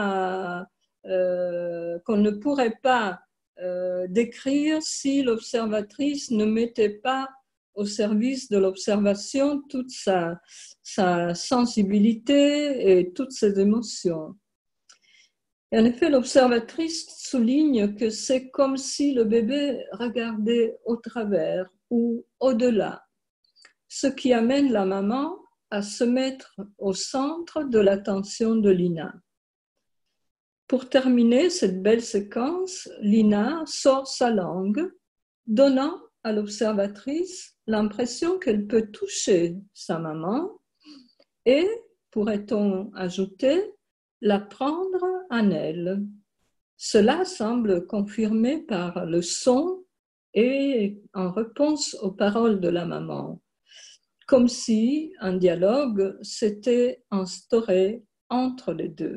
pourrait pas décrire si l'observatrice ne mettait pas au service de l'observation toute sa sensibilité et toutes ses émotions. Et en effet, l'observatrice souligne que c'est comme si le bébé regardait au travers ou au-delà, ce qui amène la maman à se mettre au centre de l'attention de Lina. Pour terminer cette belle séquence, Lina sort sa langue, donnant à l'observatrice l'impression qu'elle peut toucher sa maman et, pourrait-on ajouter, la prendre en elle. Cela semble confirmé par le son et en réponse aux paroles de la maman, comme si un dialogue s'était instauré entre les deux.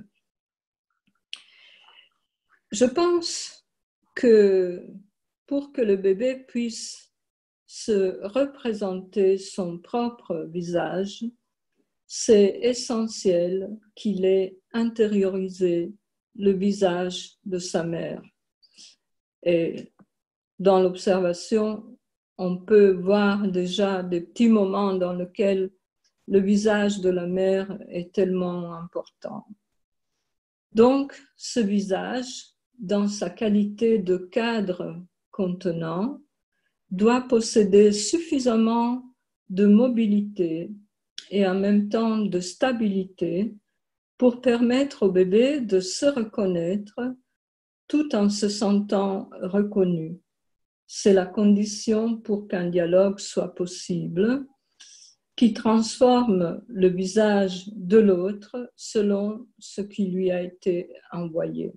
Je pense que pour que le bébé puisse se représenter son propre visage, c'est essentiel qu'il ait intériorisé le visage de sa mère. Et dans l'observation, on peut voir déjà des petits moments dans lesquels le visage de la mère est tellement important. Donc, ce visage, dans sa qualité de cadre contenant, doit posséder suffisamment de mobilité et en même temps de stabilité pour permettre au bébé de se reconnaître tout en se sentant reconnu. C'est la condition pour qu'un dialogue soit possible, qui transforme le visage de l'autre selon ce qui lui a été envoyé.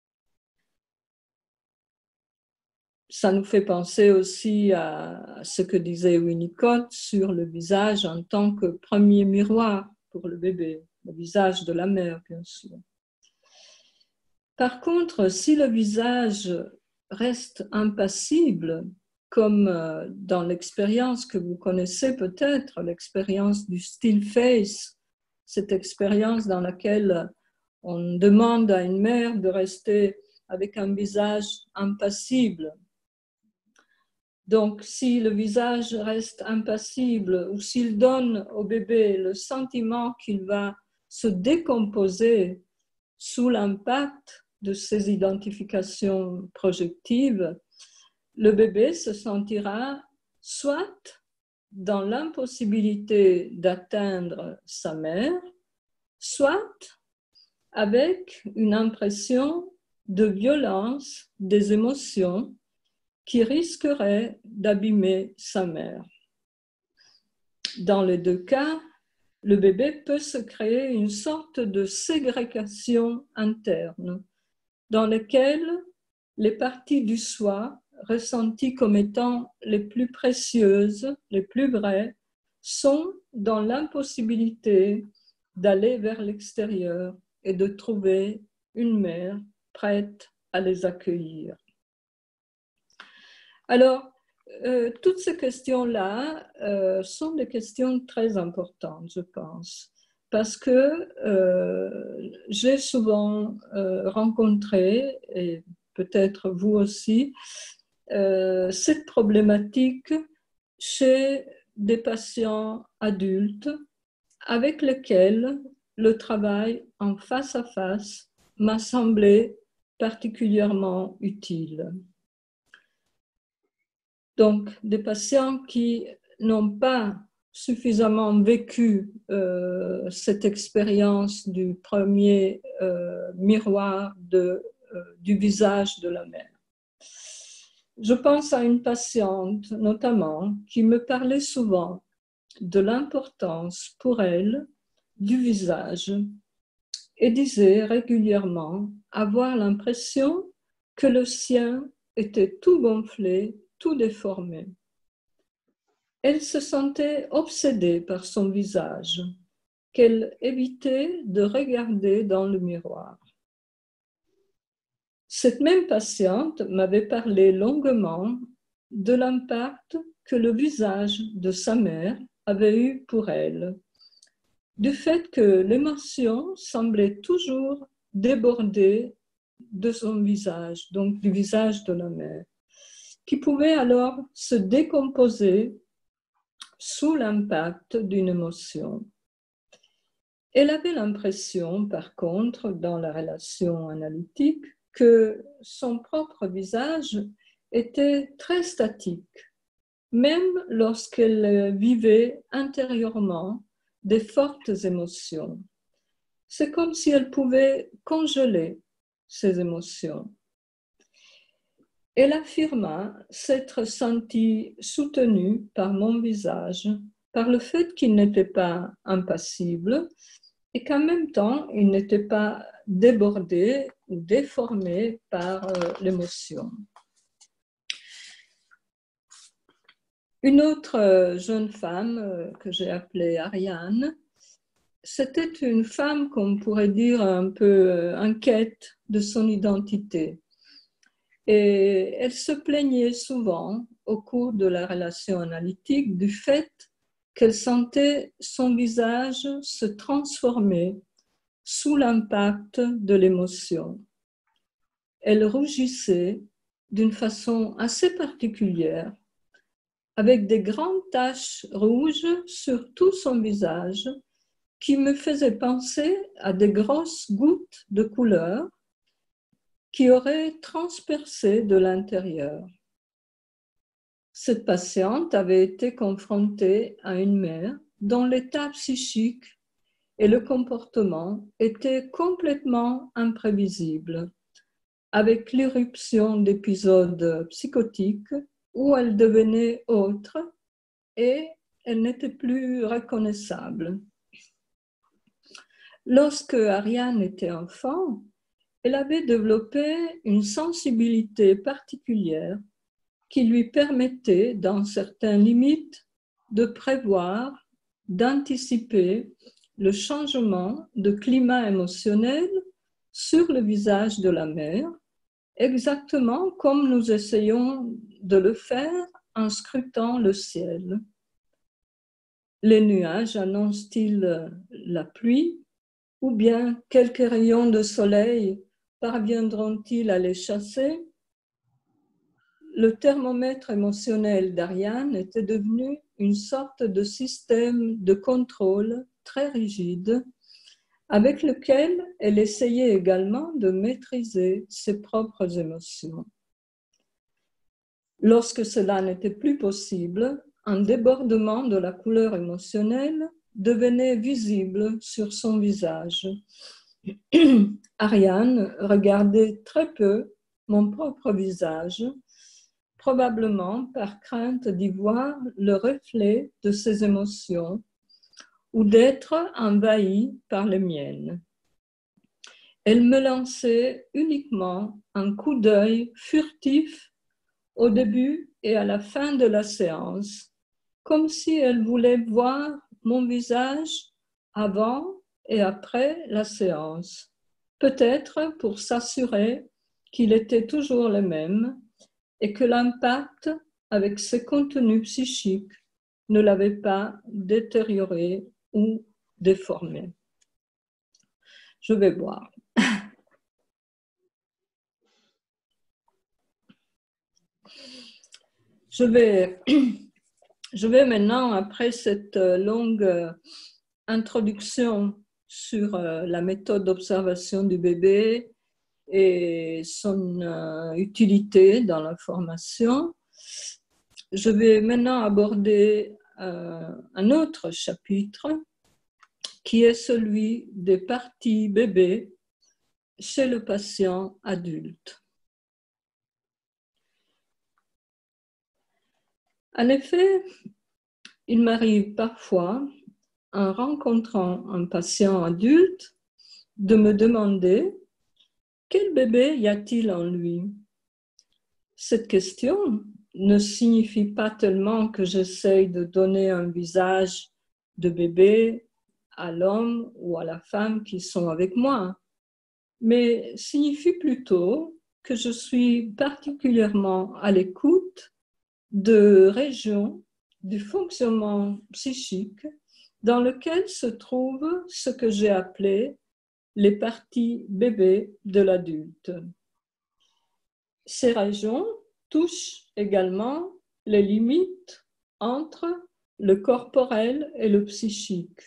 Ça nous fait penser aussi à ce que disait Winnicott sur le visage en tant que premier miroir pour le bébé, le visage de la mère, bien sûr. Par contre, si le visage reste impassible, comme dans l'expérience que vous connaissez peut-être, l'expérience du still face, cette expérience dans laquelle on demande à une mère de rester avec un visage impassible. Donc, si le visage reste impassible ou s'il donne au bébé le sentiment qu'il va se décomposer sous l'impact de ces identifications projectives, le bébé se sentira soit dans l'impossibilité d'atteindre sa mère, soit avec une impression de violence des émotions qui risquerait d'abîmer sa mère. Dans les deux cas, le bébé peut se créer une sorte de ségrégation interne dans laquelle les parties du soi ressenties comme étant les plus précieuses, les plus vraies, sont dans l'impossibilité d'aller vers l'extérieur et de trouver une mère prête à les accueillir. Alors, toutes ces questions-là sont des questions très importantes, je pense, parce que j'ai souvent rencontré, et peut-être vous aussi, cette problématique chez des patients adultes avec lesquels le travail en face à face m'a semblé particulièrement utile. Donc, des patients qui n'ont pas suffisamment vécu cette expérience du premier miroir du visage de la mère. Je pense à une patiente notamment qui me parlait souvent de l'importance pour elle du visage et disait régulièrement avoir l'impression que le sien était tout gonflé, tout déformé. Elle se sentait obsédée par son visage, qu'elle évitait de regarder dans le miroir. Cette même patiente m'avait parlé longuement de l'impact que le visage de sa mère avait eu pour elle, du fait que l'émotion semblait toujours déborder de son visage, donc du visage de la mère, qui pouvait alors se décomposer sous l'impact d'une émotion. Elle avait l'impression, par contre, dans la relation analytique, que son propre visage était très statique, même lorsqu'elle vivait intérieurement des fortes émotions. C'est comme si elle pouvait congeler ces émotions. Elle affirma s'être sentie soutenue par mon visage, par le fait qu'il n'était pas impassible et qu'en même temps, il n'était pas débordé ou déformé par l'émotion. Une autre jeune femme que j'ai appelée Ariane, c'était une femme qu'on pourrait dire un peu en quête de son identité. Et elle se plaignait souvent au cours de la relation analytique du fait qu'elle sentait son visage se transformer sous l'impact de l'émotion. Elle rougissait d'une façon assez particulière, avec des grandes taches rouges sur tout son visage qui me faisaient penser à des grosses gouttes de couleur qui auraient transpercé de l'intérieur. Cette patiente avait été confrontée à une mère dont l'état psychique et le comportement étaient complètement imprévisibles, avec l'irruption d'épisodes psychotiques où elle devenait autre et elle n'était plus reconnaissable. Lorsque Ariane était enfant, elle avait développé une sensibilité particulière qui lui permettait, dans certaines limites, de prévoir, d'anticiper le changement de climat émotionnel sur le visage de la mer, exactement comme nous essayons de le faire en scrutant le ciel. Les nuages annoncent-ils la pluie, ou bien quelques rayons de soleil parviendront-ils à les chasser? Le thermomètre émotionnel d'Ariane était devenu une sorte de système de contrôle très rigide avec lequel elle essayait également de maîtriser ses propres émotions. Lorsque cela n'était plus possible, un débordement de la couleur émotionnelle devenait visible sur son visage. Ariane regardait très peu mon propre visage, probablement par crainte d'y voir le reflet de ses émotions ou d'être envahie par les miennes. Elle me lançait uniquement un coup d'œil furtif au début et à la fin de la séance, comme si elle voulait voir mon visage avant et après la séance, peut-être pour s'assurer qu'il était toujours le même et que l'impact avec ses contenus psychiques ne l'avait pas détérioré ou déformé. Je vais boire. Je vais maintenant, après cette longue introduction sur la méthode d'observation du bébé et son utilité dans la formation, je vais maintenant aborder un autre chapitre qui est celui des parties bébés chez le patient adulte. En effet, il m'arrive parfois, en rencontrant un patient adulte, de me demander quel bébé y a-t-il en lui? Cette question ne signifie pas tellement que j'essaye de donner un visage de bébé à l'homme ou à la femme qui sont avec moi, mais signifie plutôt que je suis particulièrement à l'écoute de régions du fonctionnement psychique dans lequel se trouve ce que j'ai appelé les parties bébés de l'adulte. Ces régions touchent également les limites entre le corporel et le psychique.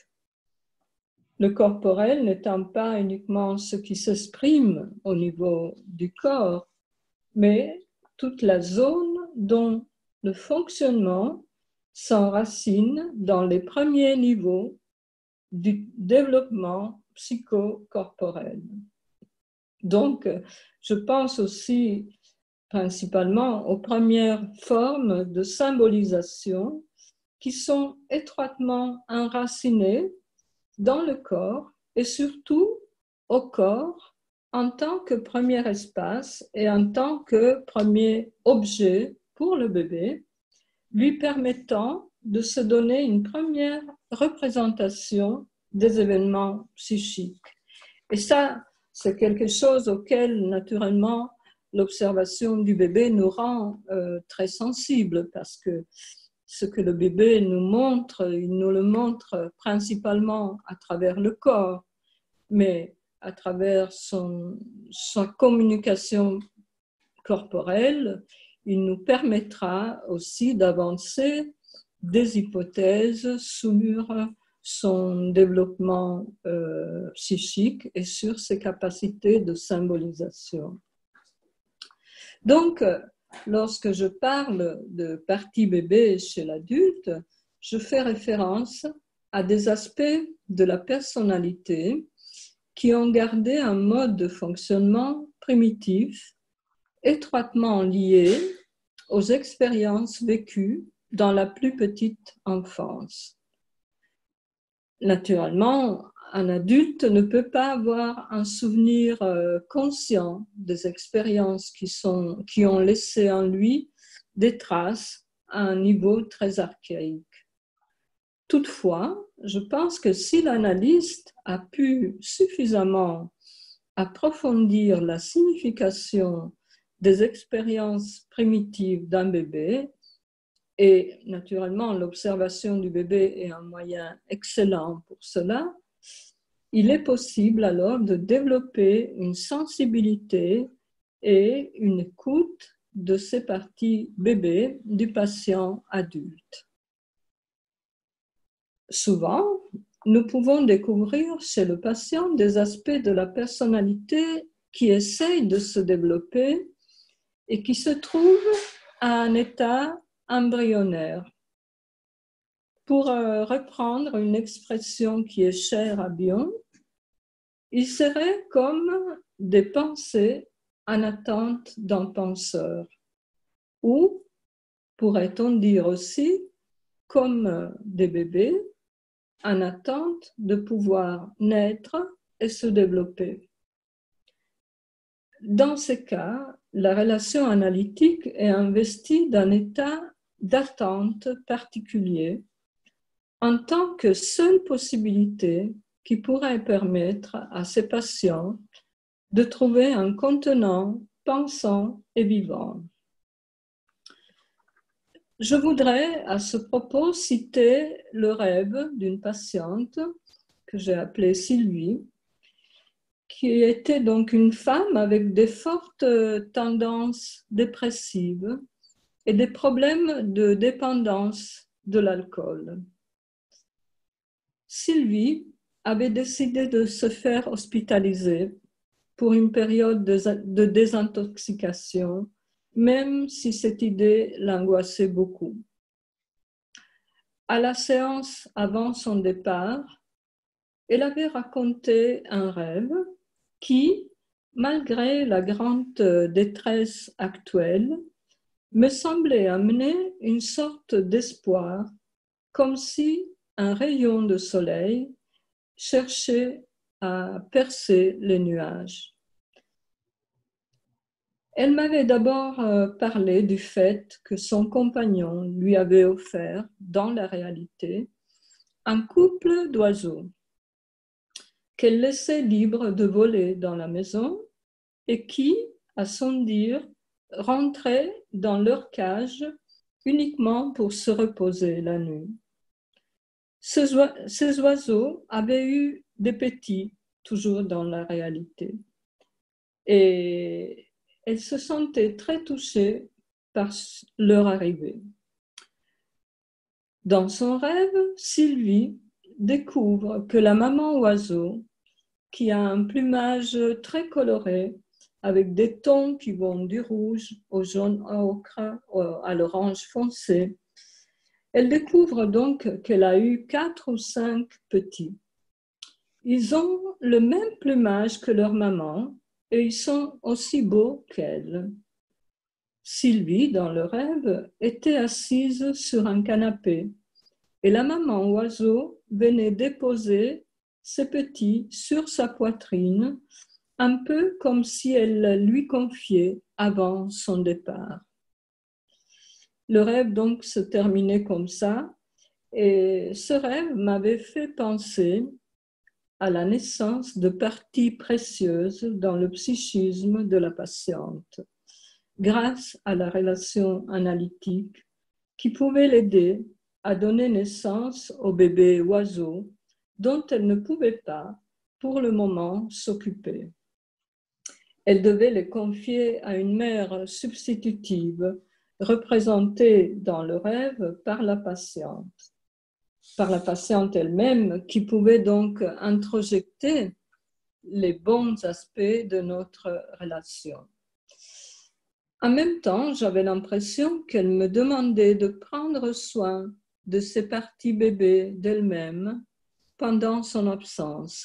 Le corporel n'étant pas uniquement ce qui s'exprime au niveau du corps, mais toute la zone dont le fonctionnement s'enracine dans les premiers niveaux du développement psychocorporel. Donc, je pense aussi principalement aux premières formes de symbolisation qui sont étroitement enracinées dans le corps et surtout au corps en tant que premier espace et en tant que premier objet pour le bébé, lui permettant de se donner une première représentation des événements psychiques. Et ça, c'est quelque chose auquel, naturellement, l'observation du bébé nous rend très sensibles parce que ce que le bébé nous montre, il nous le montre principalement à travers le corps, mais à travers sa communication corporelle, il nous permettra aussi d'avancer des hypothèses sur son développement psychique et sur ses capacités de symbolisation. Donc, lorsque je parle de partie bébé chez l'adulte, je fais référence à des aspects de la personnalité qui ont gardé un mode de fonctionnement primitif étroitement lié aux expériences vécues dans la plus petite enfance. Naturellement, un adulte ne peut pas avoir un souvenir conscient des expériences qui ont laissé en lui des traces à un niveau très archaïque. Toutefois, je pense que si l'analyste a pu suffisamment approfondir la signification des expériences primitives d'un bébé, et naturellement l'observation du bébé est un moyen excellent pour cela, il est possible alors de développer une sensibilité et une écoute de ces parties bébés du patient adulte. Souvent, nous pouvons découvrir chez le patient des aspects de la personnalité qui essayent de se développer et qui se trouvent à un état embryonnaire. Pour reprendre une expression qui est chère à Bion, il serait comme des pensées en attente d'un penseur, ou, pourrait-on dire aussi, comme des bébés en attente de pouvoir naître et se développer. Dans ces cas, la relation analytique est investie d'un état d'attente particulier en tant que seule possibilité qui pourrait permettre à ces patients de trouver un contenant pensant et vivant. Je voudrais à ce propos citer le rêve d'une patiente que j'ai appelée Sylvie, qui était donc une femme avec des fortes tendances dépressives et des problèmes de dépendance de l'alcool. Sylvie avait décidé de se faire hospitaliser pour une période de désintoxication, même si cette idée l'angoissait beaucoup. À la séance avant son départ, elle avait raconté un rêve qui, malgré la grande détresse actuelle, me semblait amener une sorte d'espoir, comme si un rayon de soleil cherchait à percer les nuages. Elle m'avait d'abord parlé du fait que son compagnon lui avait offert, dans la réalité, un couple d'oiseaux qu'elle laissait libres de voler dans la maison et qui, à son dire, rentraient dans leur cage uniquement pour se reposer la nuit. Ces oiseaux avaient eu des petits, toujours dans la réalité, et elle se sentait très touchée par leur arrivée. Dans son rêve, Sylvie découvre que la maman oiseau, qui a un plumage très coloré, avec des tons qui vont du rouge au jaune ocre à l'orange foncé, elle découvre donc qu'elle a eu 4 ou 5 petits. Ils ont le même plumage que leur maman et ils sont aussi beaux qu'elle. Sylvie, dans le rêve, était assise sur un canapé et la maman oiseau venait déposer ses petits sur sa poitrine, un peu comme si elle lui confiait avant son départ. Le rêve donc se terminait comme ça et ce rêve m'avait fait penser à la naissance de parties précieuses dans le psychisme de la patiente, grâce à la relation analytique qui pouvait l'aider à donner naissance au bébé oiseau dont elle ne pouvait pas, pour le moment, s'occuper. Elle devait les confier à une mère substitutive, représentée dans le rêve par la patiente elle-même, qui pouvait donc introjecter les bons aspects de notre relation. En même temps, j'avais l'impression qu'elle me demandait de prendre soin de ces parties bébés d'elle-même pendant son absence.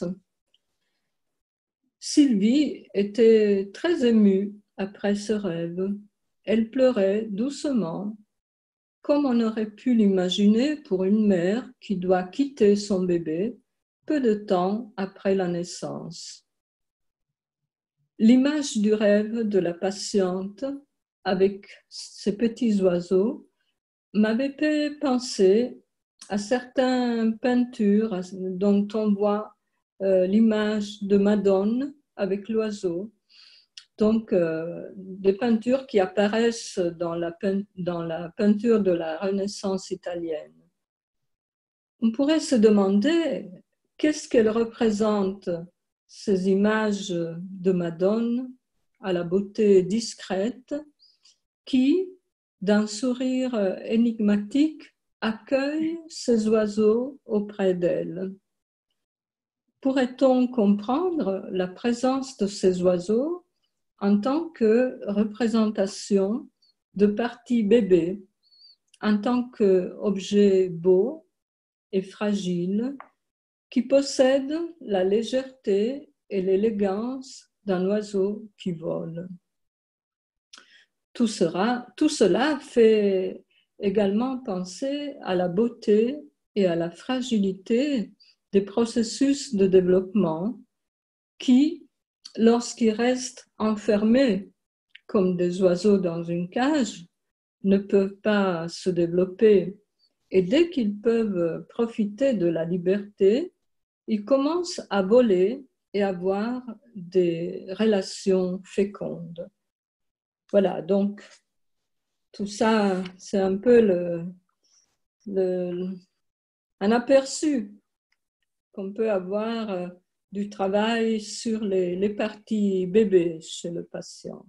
Sylvie était très émue après ce rêve elle pleurait doucement, comme on aurait pu l'imaginer pour une mère qui doit quitter son bébé peu de temps après la naissance. L'image du rêve de la patiente avec ses petits oiseaux m'avait fait penser à certaines peintures dont on voit l'image de Madone avec l'oiseau. Donc, des peintures qui apparaissent dans la peinture de la Renaissance italienne. On pourrait se demander qu'est-ce qu'elles représentent, ces images de Madone à la beauté discrète qui, d'un sourire énigmatique, accueille ces oiseaux auprès d'elle. Pourrait-on comprendre la présence de ces oiseaux en tant que représentation de parties bébés, en tant qu'objet beau et fragile qui possède la légèreté et l'élégance d'un oiseau qui vole. Tout cela fait également penser à la beauté et à la fragilité des processus de développement qui, lorsqu'ils restent enfermés comme des oiseaux dans une cage, ne peuvent pas se développer. Et dès qu'ils peuvent profiter de la liberté, ils commencent à voler et avoir des relations fécondes. Voilà, donc tout ça, c'est un peu un aperçu qu'on peut avoir du travail sur les parties bébés chez le patient.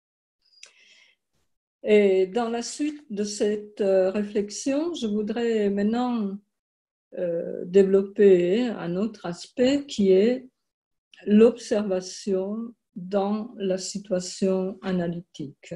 Et dans la suite de cette réflexion, je voudrais maintenant développer un autre aspect qui est l'observation dans la situation analytique.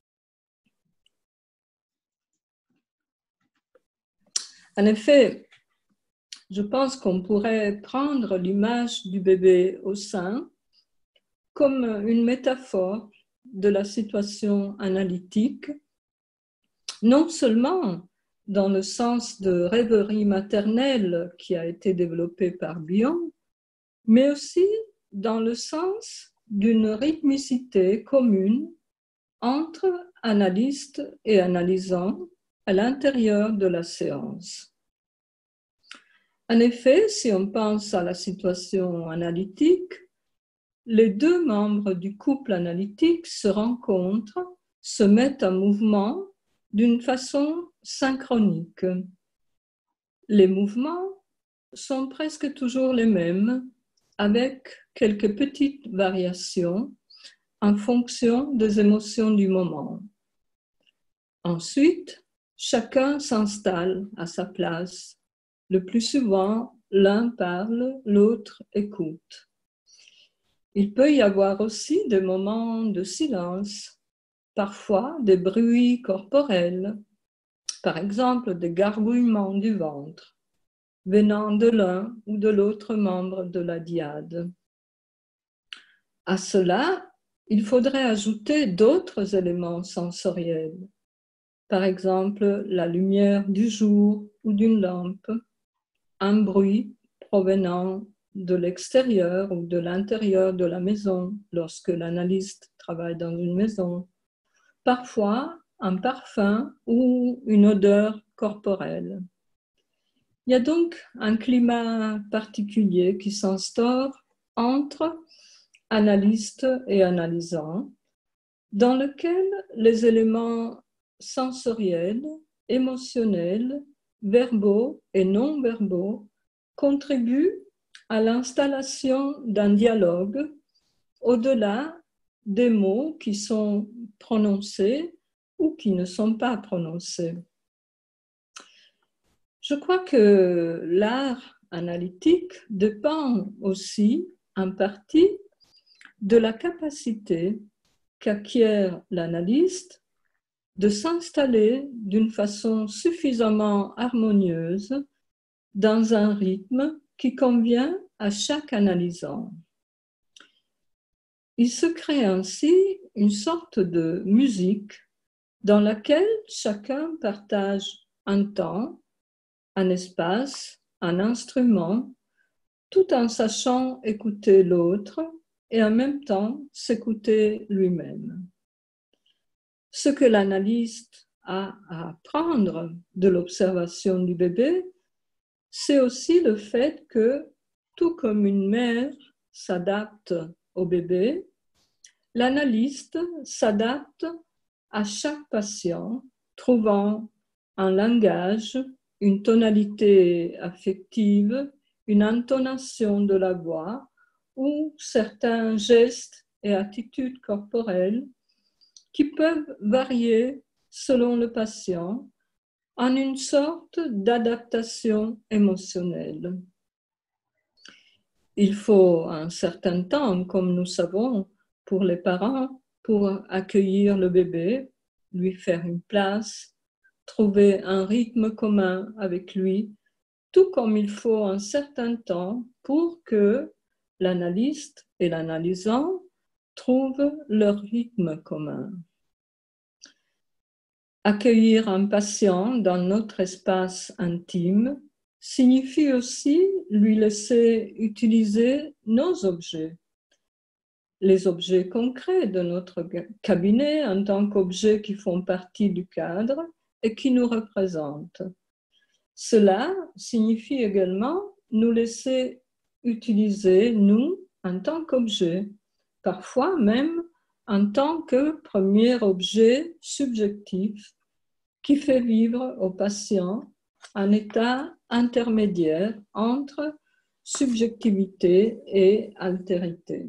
En effet, je pense qu'on pourrait prendre l'image du bébé au sein comme une métaphore de la situation analytique, non seulement dans le sens de rêverie maternelle qui a été développé par Bion, mais aussi dans le sens d'une rythmicité commune entre analystes et analysants à l'intérieur de la séance. En effet, si on pense à la situation analytique, les deux membres du couple analytique se rencontrent, se mettent en mouvement d'une façon synchronique. Les mouvements sont presque toujours les mêmes, avec quelques petites variations en fonction des émotions du moment. Ensuite, chacun s'installe à sa place. Le plus souvent, l'un parle, l'autre écoute. Il peut y avoir aussi des moments de silence, parfois des bruits corporels, par exemple des gargouillements du ventre, venant de l'un ou de l'autre membre de la dyade. À cela, il faudrait ajouter d'autres éléments sensoriels, par exemple la lumière du jour ou d'une lampe, un bruit provenant de l'extérieur ou de l'intérieur de la maison lorsque l'analyste travaille dans une maison, parfois un parfum ou une odeur corporelle. Il y a donc un climat particulier qui s'instaure entre analystes et analysants, dans lequel les éléments sensoriels, émotionnels, verbaux et non-verbaux contribuent à l'installation d'un dialogue au-delà des mots qui sont prononcés ou qui ne sont pas prononcés. Je crois que l'art analytique dépend aussi en partie de la capacité qu'acquiert l'analyste de s'installer d'une façon suffisamment harmonieuse dans un rythme qui convient à chaque analysant. Il se crée ainsi une sorte de musique dans laquelle chacun partage un temps, un espace, un instrument, tout en sachant écouter l'autre et en même temps s'écouter lui-même. Ce que l'analyste a à apprendre de l'observation du bébé, c'est aussi le fait que, tout comme une mère s'adapte au bébé, l'analyste s'adapte à chaque patient, trouvant un langage, une tonalité affective, une intonation de la voix ou certains gestes et attitudes corporelles qui peuvent varier selon le patient en une sorte d'adaptation émotionnelle. Il faut un certain temps, comme nous savons, pour les parents, pour accueillir le bébé, lui faire une place, trouver un rythme commun avec lui, tout comme il faut un certain temps pour que l'analyste et l'analysant trouvent leur rythme commun. Accueillir un patient dans notre espace intime signifie aussi lui laisser utiliser nos objets, les objets concrets de notre cabinet en tant qu'objets qui font partie du cadre et qui nous représentent. Cela signifie également nous laisser utiliser, nous, en tant qu'objet, parfois même en tant que premier objet subjectif qui fait vivre au patient un état intermédiaire entre subjectivité et altérité.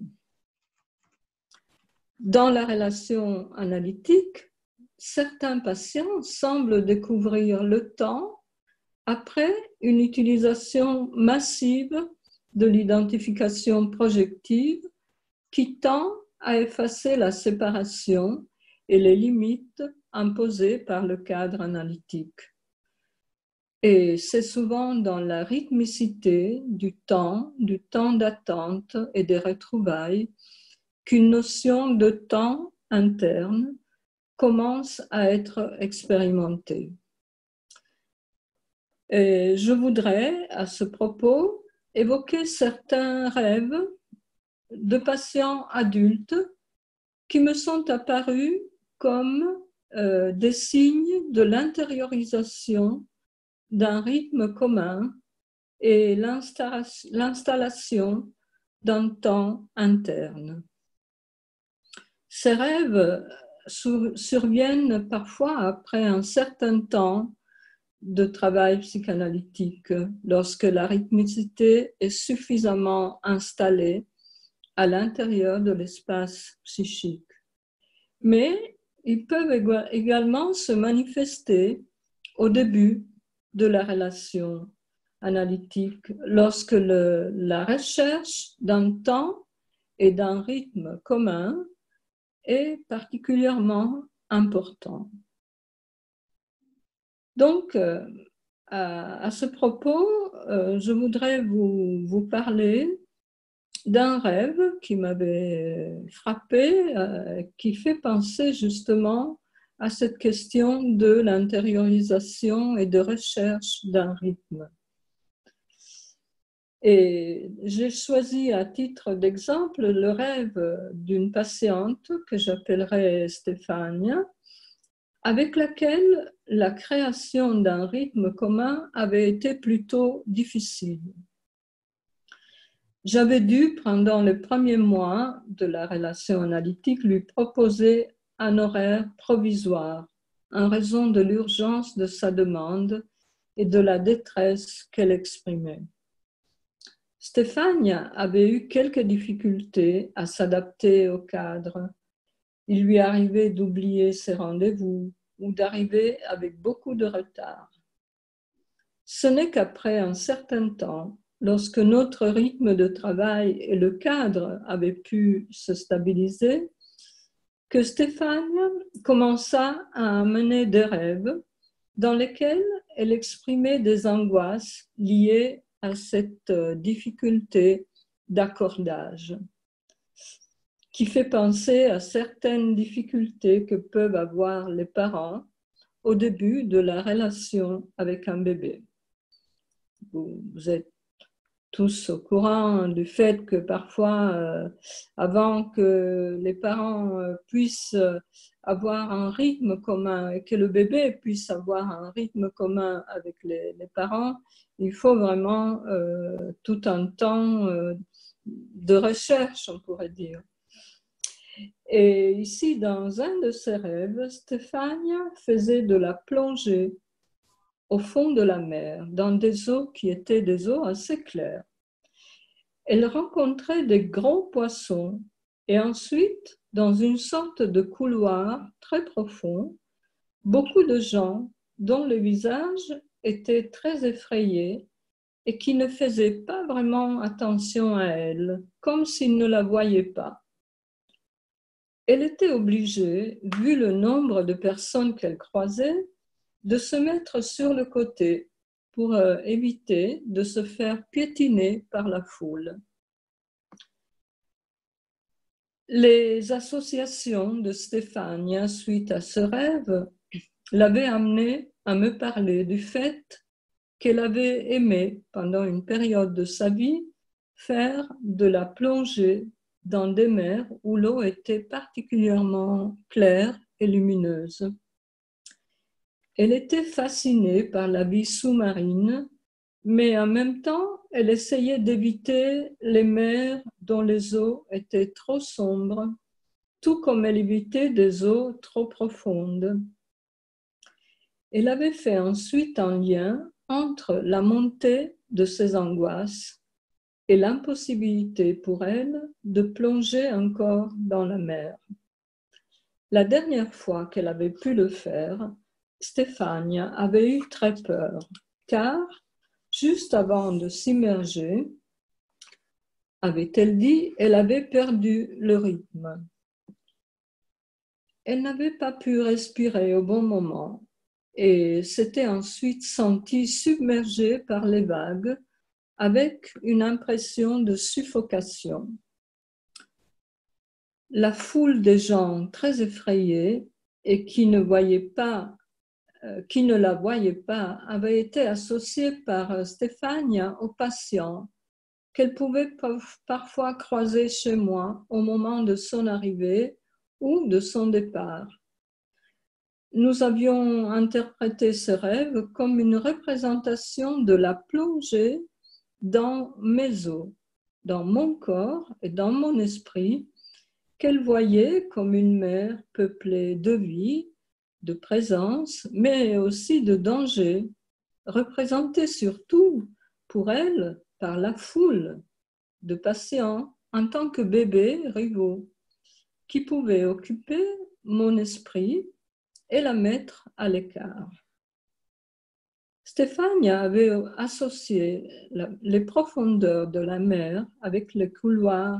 Dans la relation analytique, certains patients semblent découvrir le temps après une utilisation massive de l'identification projective qui tend à effacer la séparation et les limites imposées par le cadre analytique. Et c'est souvent dans la rythmicité du temps d'attente et des retrouvailles qu'une notion de temps interne commence à être expérimentée. Et je voudrais, à ce propos, évoquer certains rêves de patients adultes qui me sont apparus comme des signes de l'intériorisation d'un rythme commun et l'installation d'un temps interne. Ces rêves surviennent parfois après un certain temps de travail psychanalytique, lorsque la rythmicité est suffisamment installée à l'intérieur de l'espace psychique. Mais ils peuvent également se manifester au début de la relation analytique, lorsque la recherche d'un temps et d'un rythme commun est particulièrement important. Donc, à ce propos, je voudrais vous parler d'un rêve qui m'avait frappé, qui fait penser justement à cette question de l'intériorisation et de recherche d'un rythme. Et j'ai choisi à titre d'exemple le rêve d'une patiente que j'appellerai Stéphania, avec laquelle la création d'un rythme commun avait été plutôt difficile. J'avais dû, pendant les premiers mois de la relation analytique, lui proposer un horaire provisoire en raison de l'urgence de sa demande et de la détresse qu'elle exprimait. Stéphania avait eu quelques difficultés à s'adapter au cadre. Il lui arrivait d'oublier ses rendez-vous ou d'arriver avec beaucoup de retard. Ce n'est qu'après un certain temps, lorsque notre rythme de travail et le cadre avaient pu se stabiliser, que Stéphania commença à amener des rêves dans lesquels elle exprimait des angoisses liées à cette difficulté d'accordage, qui fait penser à certaines difficultés que peuvent avoir les parents au début de la relation avec un bébé. Vous êtes tous au courant du fait que parfois, avant que les parents puissent avoir un rythme commun et que le bébé puisse avoir un rythme commun avec les parents, il faut vraiment tout un temps de recherche, on pourrait dire. Et ici, dans un de ses rêves, Stefania faisait de la plongée au fond de la mer, dans des eaux qui étaient des eaux assez claires. Elle rencontrait des gros poissons et ensuite, dans une sorte de couloir très profond, beaucoup de gens dont le visage était très effrayé et qui ne faisaient pas vraiment attention à elle, comme s'ils ne la voyaient pas. Elle était obligée, vu le nombre de personnes qu'elle croisait, de se mettre sur le côté pour éviter de se faire piétiner par la foule. Les associations de Stefania suite à ce rêve l'avaient amenée à me parler du fait qu'elle avait aimé, pendant une période de sa vie, faire de la plongée dans des mers où l'eau était particulièrement claire et lumineuse. Elle était fascinée par la vie sous-marine, mais en même temps, elle essayait d'éviter les mers dont les eaux étaient trop sombres, tout comme elle évitait des eaux trop profondes. Elle avait fait ensuite un lien entre la montée de ses angoisses et l'impossibilité pour elle de plonger encore dans la mer. La dernière fois qu'elle avait pu le faire, Stefania avait eu très peur, car, juste avant de s'immerger, avait-elle dit, elle avait perdu le rythme. Elle n'avait pas pu respirer au bon moment et s'était ensuite sentie submergée par les vagues avec une impression de suffocation. La foule des gens très effrayés et qui ne la voyaient pas avait été associée par Stefania aux patients qu'elle pouvait parfois croiser chez moi au moment de son arrivée ou de son départ. Nous avions interprété ce rêve comme une représentation de la plongée dans mes eaux, dans mon corps et dans mon esprit, qu'elle voyait comme une mer peuplée de vie, de présence, mais aussi de danger, représentée surtout pour elle par la foule de patients en tant que bébés rivaux, qui pouvaient occuper mon esprit et la mettre à l'écart. Stefania avait associé les profondeurs de la mer avec les couloirs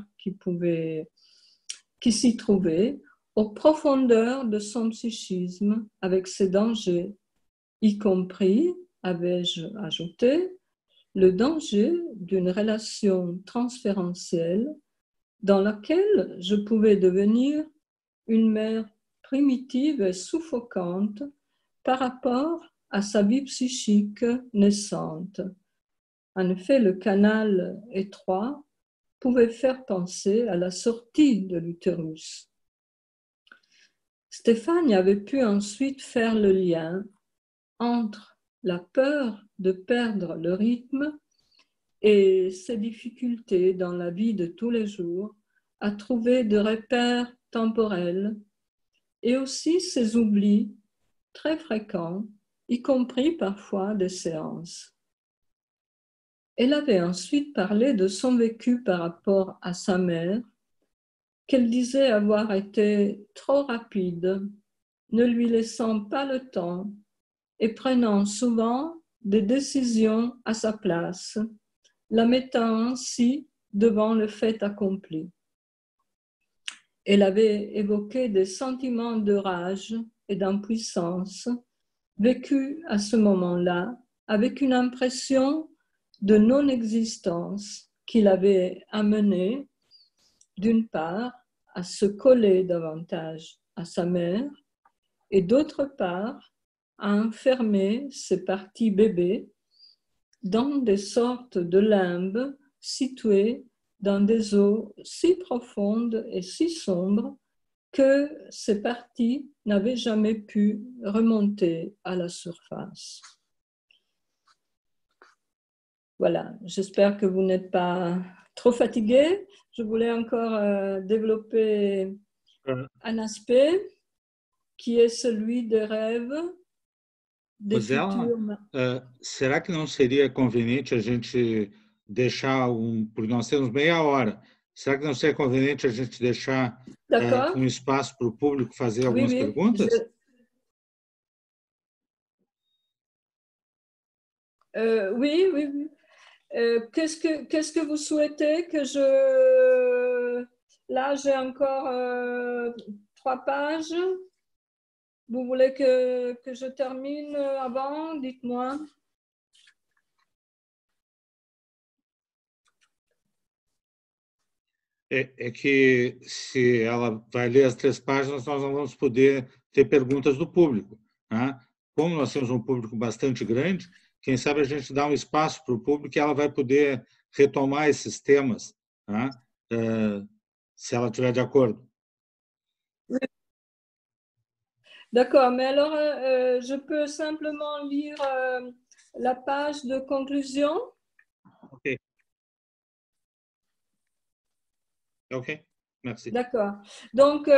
qui s'y trouvaient aux profondeurs de son psychisme avec ses dangers, y compris, avais-je ajouté, le danger d'une relation transférentielle dans laquelle je pouvais devenir une mère primitive et suffocante par rapport à sa vie psychique naissante. En effet, le canal étroit pouvait faire penser à la sortie de l'utérus. Stéphane avait pu ensuite faire le lien entre la peur de perdre le rythme et ses difficultés dans la vie de tous les jours à trouver des repères temporels et aussi ses oublis très fréquents, y compris parfois des séances. Elle avait ensuite parlé de son vécu par rapport à sa mère, qu'elle disait avoir été trop rapide, ne lui laissant pas le temps et prenant souvent des décisions à sa place, la mettant ainsi devant le fait accompli. Elle avait évoqué des sentiments de rage et d'impuissance vécus à ce moment-là avec une impression de non-existence qui l'avait amenée, d'une part, à se coller davantage à sa mère et d'autre part à enfermer ses parties bébés dans des sortes de limbes situées dans des eaux si profondes et si sombres que ces parties n'avaient jamais pu remonter à la surface. Voilà, j'espère que vous n'êtes pas trop fatigué. Je voulais encore développer un aspect qui est celui des rêves, des futurs... será que não seria conveniente a gente deixar porque nós temos meia hora, será que não seria conveniente a gente deixar espaço para o público fazer algumas perguntas? Oui, oui, oui. Qu'est-ce que vous souhaitez que je... Là, j'ai encore 3 pages. Vous voulez que je termine avant? Dites-moi. É que se ela vai ler as 3 páginas, nós não vamos poder ter perguntas do público, né? Como nós temos um público bastante grande, quem sabe a gente dá um espaço para o público e ela vai poder retomar esses temas, né? Se ela estiver de acordo. D'accord, mais alors je peux simplement lire la page de conclusion? Ok. Ok, merci. D'accord. Donc,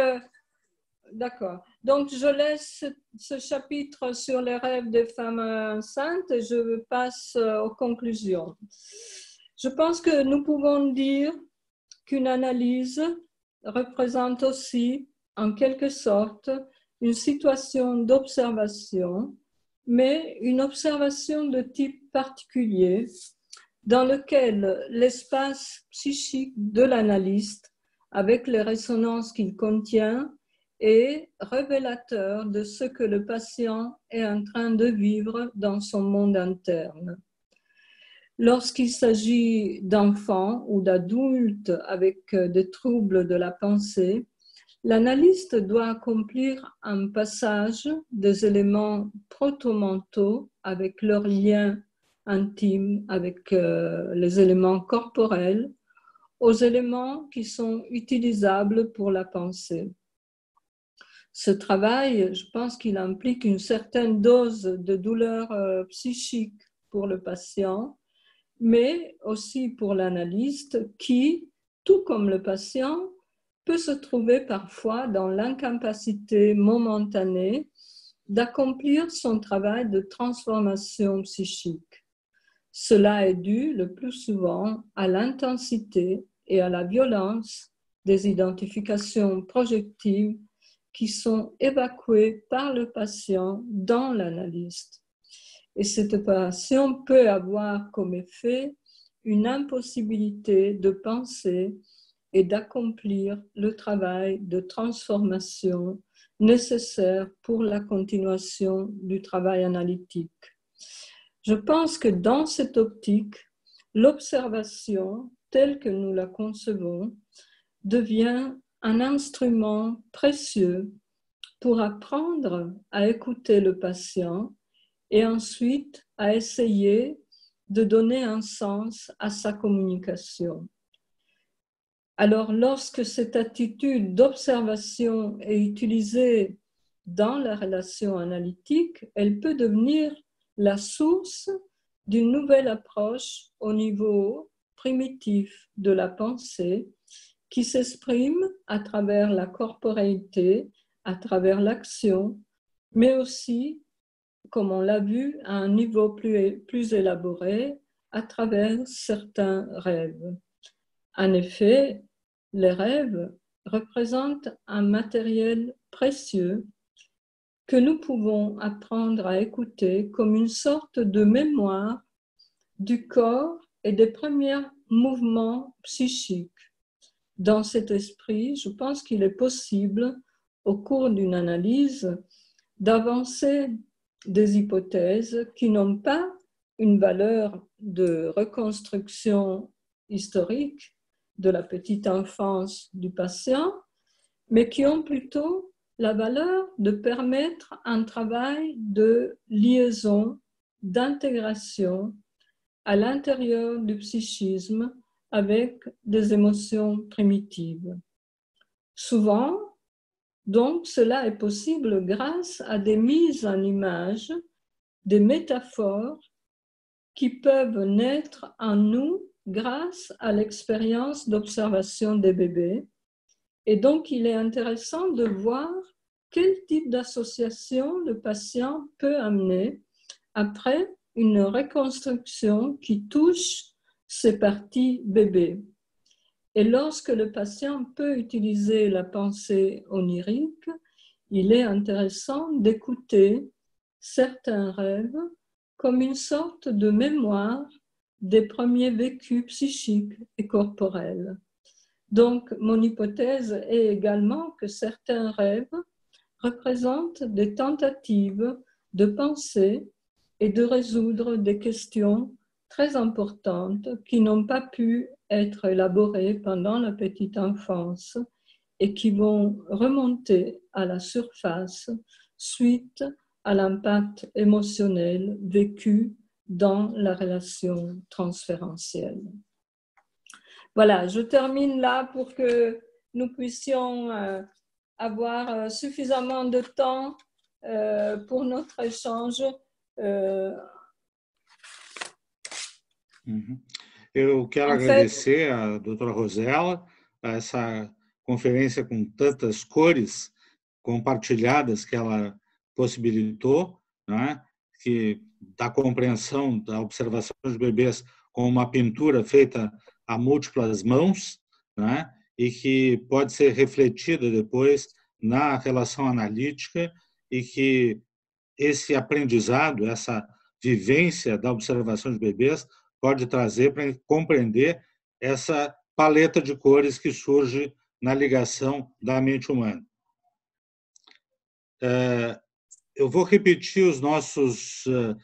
je laisse ce chapitre sur les rêves des femmes enceintes et je passe aux conclusions. Je pense que nous pouvons dire qu'une analyse représente aussi, en quelque sorte, une situation d'observation, mais une observation de type particulier dans lequel l'espace psychique de l'analyste, avec les résonances qu'il contient, est révélateur de ce que le patient est en train de vivre dans son monde interne. Lorsqu'il s'agit d'enfants ou d'adultes avec des troubles de la pensée, l'analyste doit accomplir un passage des éléments proto-mentaux avec leur lien intime avec les éléments corporels aux éléments qui sont utilisables pour la pensée. Ce travail, je pense qu'il implique une certaine dose de douleur psychique pour le patient, mais aussi pour l'analyste qui, tout comme le patient, peut se trouver parfois dans l'incapacité momentanée d'accomplir son travail de transformation psychique. Cela est dû le plus souvent à l'intensité et à la violence des identifications projectives qui sont évacuées par le patient dans l'analyste. Et cette opération peut avoir comme effet une impossibilité de penser et d'accomplir le travail de transformation nécessaire pour la continuation du travail analytique. Je pense que dans cette optique, l'observation, telle que nous la concevons, devient un instrument précieux pour apprendre à écouter le patient et ensuite à essayer de donner un sens à sa communication. Alors, lorsque cette attitude d'observation est utilisée dans la relation analytique, elle peut devenir la source d'une nouvelle approche au niveau primitif de la pensée qui s'exprime à travers la corporalité, à travers l'action, mais aussi, comme on l'a vu, à un niveau plus élaboré, à travers certains rêves. En effet, les rêves représentent un matériel précieux que nous pouvons apprendre à écouter comme une sorte de mémoire du corps et des premiers mouvements psychiques. Dans cet esprit, je pense qu'il est possible, au cours d'une analyse, d'avancer des hypothèses qui n'ont pas une valeur de reconstruction historique de la petite enfance du patient, mais qui ont plutôt la valeur de permettre un travail de liaison, d'intégration à l'intérieur du psychisme avec des émotions primitives. Souvent, donc, cela est possible grâce à des mises en image, des métaphores qui peuvent naître en nous grâce à l'expérience d'observation des bébés. Et donc, il est intéressant de voir quel type d'association le patient peut amener après une reconstruction qui touche ces parties bébés. Et lorsque le patient peut utiliser la pensée onirique, il est intéressant d'écouter certains rêves comme une sorte de mémoire des premiers vécus psychiques et corporels. Donc, mon hypothèse est également que certains rêves représentent des tentatives de penser et de résoudre des questions très importantes qui n'ont pas pu être élaborées pendant la petite enfance et qui vont remonter à la surface suite à l'impact émotionnel vécu dans la relation transférentielle. Voilà, je termine là pour que nous puissions avoir suffisamment de temps pour notre échange. Eu quero agradecer à doutora Rosella essa conferência com tantas cores compartilhadas que ela possibilitou, né? Que da compreensão da observação de bebês com uma pintura feita a múltiplas mãos, né? E que pode ser refletida depois na relação analítica e que esse aprendizado, essa vivência da observação de bebês pode trazer para compreender essa paleta de cores que surge na ligação da mente humana. Eu vou repetir os nossos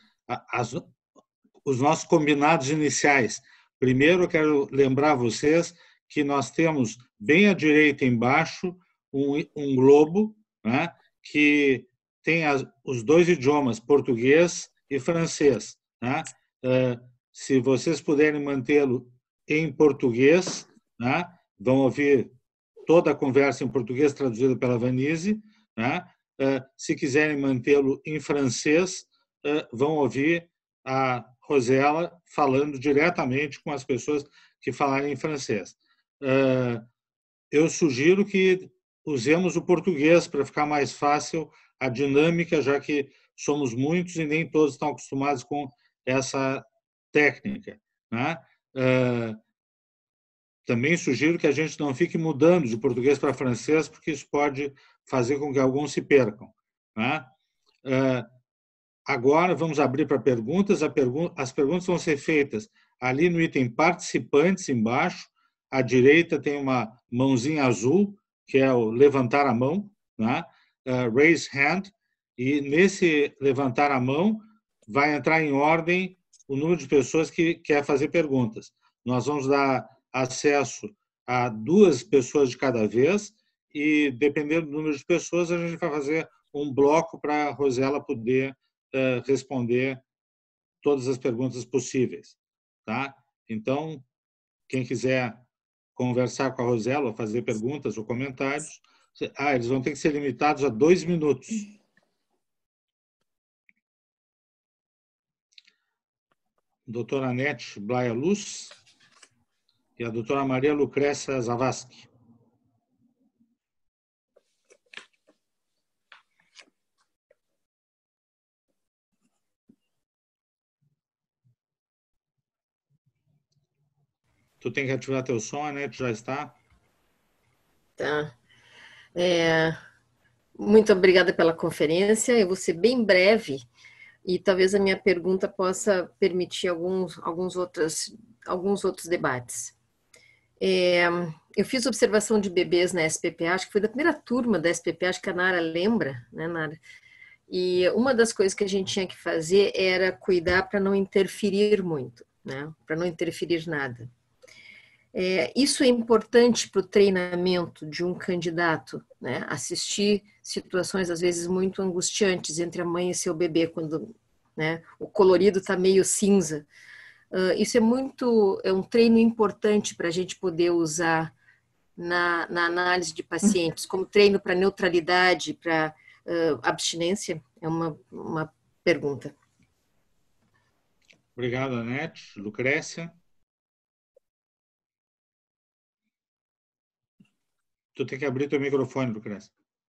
combinados iniciais. Primeiro, eu quero lembrar vocês que nós temos bem à direita embaixo um globo, né, que tem os dois idiomas, português e francês, né? Se vocês puderem mantê-lo em português, né, vão ouvir toda a conversa em português traduzida pela Vanise, né? Se quiserem mantê-lo em francês, vão ouvir a Rosella falando diretamente com as pessoas que falarem em francês. Eu sugiro que usemos o português para ficar mais fácil a dinâmica, já que somos muitos e nem todos estão acostumados com essa técnica, né? Também sugiro que a gente não fique mudando de português para francês, porque isso pode fazer com que alguns se percam, né? Agora vamos abrir para perguntas. As perguntas vão ser feitas ali no item participantes embaixo. À direita tem uma mãozinha azul, que é o levantar a mão, né? Raise hand. E nesse levantar a mão vai entrar em ordem o número de pessoas que quer fazer perguntas. Nós vamos dar acesso a 2 pessoas de cada vez e, dependendo do número de pessoas, a gente vai fazer um bloco para a Rosella poder responder todas as perguntas possíveis, tá? Então, quem quiser conversar com a Rosella, fazer perguntas ou comentários, eles vão ter que ser limitados a 2 minutos. Doutora Anete Blaia Luz e a doutora Maria Lucrécia Zavascki. Tu tem que ativar teu som, Anete, já está? Tá. Muito obrigada pela conferência. Eu vou ser bem breve e talvez a minha pergunta possa permitir alguns outros debates. Eu fiz observação de bebês na SPPA, acho que foi da primeira turma da SPPA, acho que a Nara lembra, né, Nara? E uma das coisas que a gente tinha que fazer era cuidar para não interferir muito, né? Para não interferir nada. Isso é importante para o treinamento de um candidato, né? Assistir situações, às vezes, muito angustiantes entre a mãe e seu bebê, quando, né, o colorido está meio cinza. Isso é um treino importante para a gente poder usar na análise de pacientes, como treino para neutralidade, para abstinência, é uma pergunta. Obrigado, Anete. Lucrécia? Tu tem que abrir teu microfone, Lucrécia.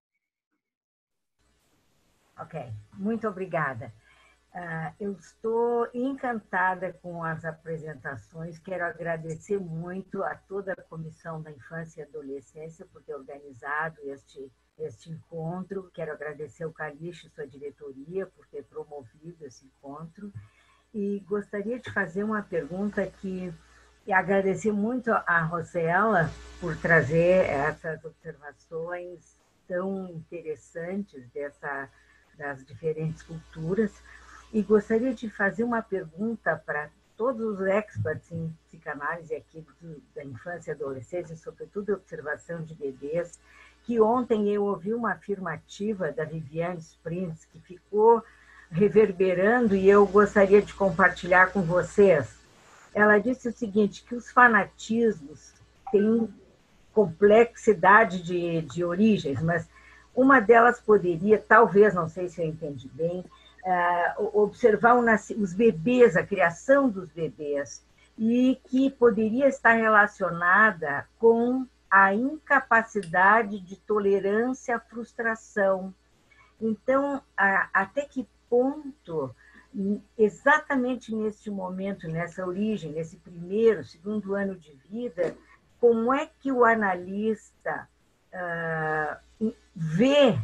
Ok, muito obrigada. Eu estou encantada com as apresentações. Quero agradecer muito a toda a Comissão da Infância e Adolescência por ter organizado este encontro. Quero agradecer ao Calixto e sua diretoria por ter promovido esse encontro. E gostaria de fazer uma pergunta e agradecer muito a Rosela por trazer essas observações tão interessantes das diferentes culturas. E gostaria de fazer uma pergunta para todos os experts em psicanálise aqui da infância e adolescência, sobretudo observação de bebês, que ontem eu ouvi uma afirmativa da Viviane Sprintz que ficou reverberando e eu gostaria de compartilhar com vocês. Ela disse o seguinte, que os fanatismos têm complexidade de origens, mas uma delas poderia, talvez, não sei se eu entendi bem, observar os bebês, a criação dos bebês, e que poderia estar relacionada com a incapacidade de tolerância à frustração. Então, até que ponto, exatamente neste momento, nessa origem, nesse primeiro, segundo ano de vida, como é que o analista vê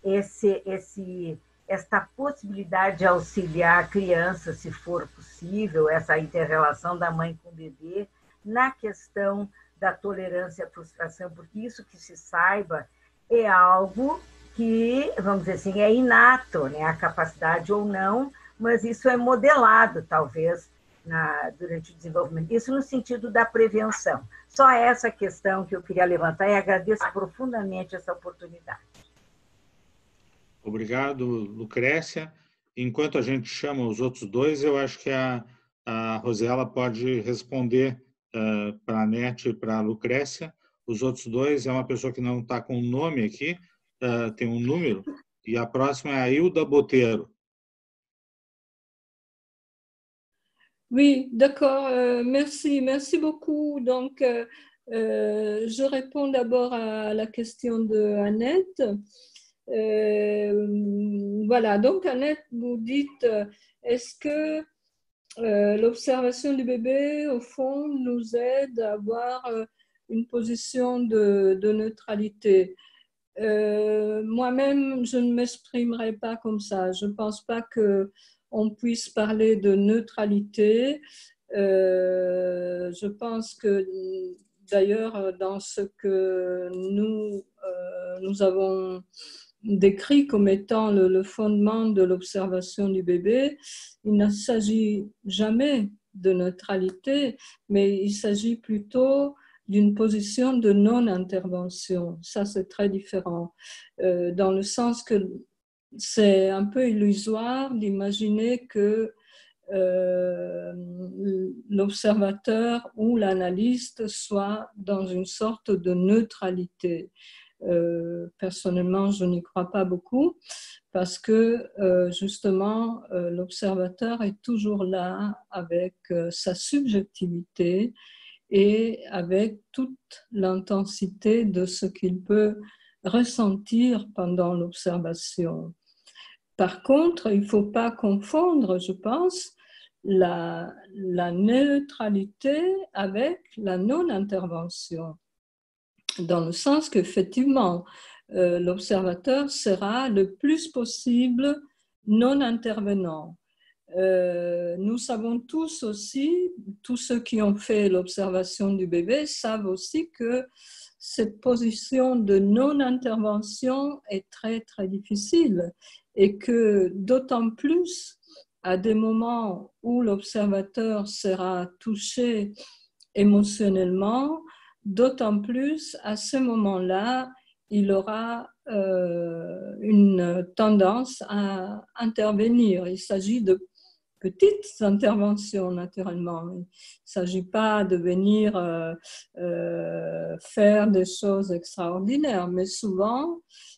esta possibilidade de auxiliar a criança, se for possível, essa inter-relação da mãe com o bebê, na questão da tolerância à frustração, porque isso que se saiba é algo que, vamos dizer assim, é inato, né? A capacidade ou não, mas isso é modelado, talvez, durante o desenvolvimento. Isso no sentido da prevenção. Só essa questão que eu queria levantar e agradeço profundamente essa oportunidade. Obrigado, Lucrécia. Enquanto a gente chama os outros dois, eu acho que a Rosela pode responder para a Anete e para a Lucrécia. Os outros dois é uma pessoa que não está com o nome aqui, tem um número, e a próxima é a Hilda Boteiro. Oui, d'accord. Merci beaucoup. Donc, je réponds d'abord à la question de Annette. Voilà, donc Annette, vous dites, est-ce que l'observation du bébé, au fond, nous aide à avoir une position de neutralité? Moi-même, je ne m'exprimerai pas comme ça. Je ne pense pas qu'on puisse parler de neutralité. Je pense que, d'ailleurs, dans ce que nous avons décrit comme étant le fondement de l'observation du bébé, il ne s'agit jamais de neutralité, mais il s'agit plutôt d'une position de non-intervention. Ça, c'est très différent, dans le sens que c'est un peu illusoire d'imaginer que l'observateur ou l'analyste soit dans une sorte de neutralité. Personnellement, je n'y crois pas beaucoup parce que justement, l'observateur est toujours là avec sa subjectivité et avec toute l'intensité de ce qu'il peut ressentir pendant l'observation. Par contre, il ne faut pas confondre, je pense, la neutralité avec la non-intervention, dans le sens qu'effectivement, l'observateur sera le plus possible non-intervenant. Nous savons tous aussi, tous ceux qui ont fait l'observation du bébé savent aussi que cette position de non-intervention est très, très difficile et que d'autant plus à des moments où l'observateur sera touché émotionnellement, d'autant plus à ce moment-là, il aura une tendance à intervenir. Il s'agit de petites interventions, naturellement. Il ne s'agit pas de venir faire des choses extraordinaires, mais souvent,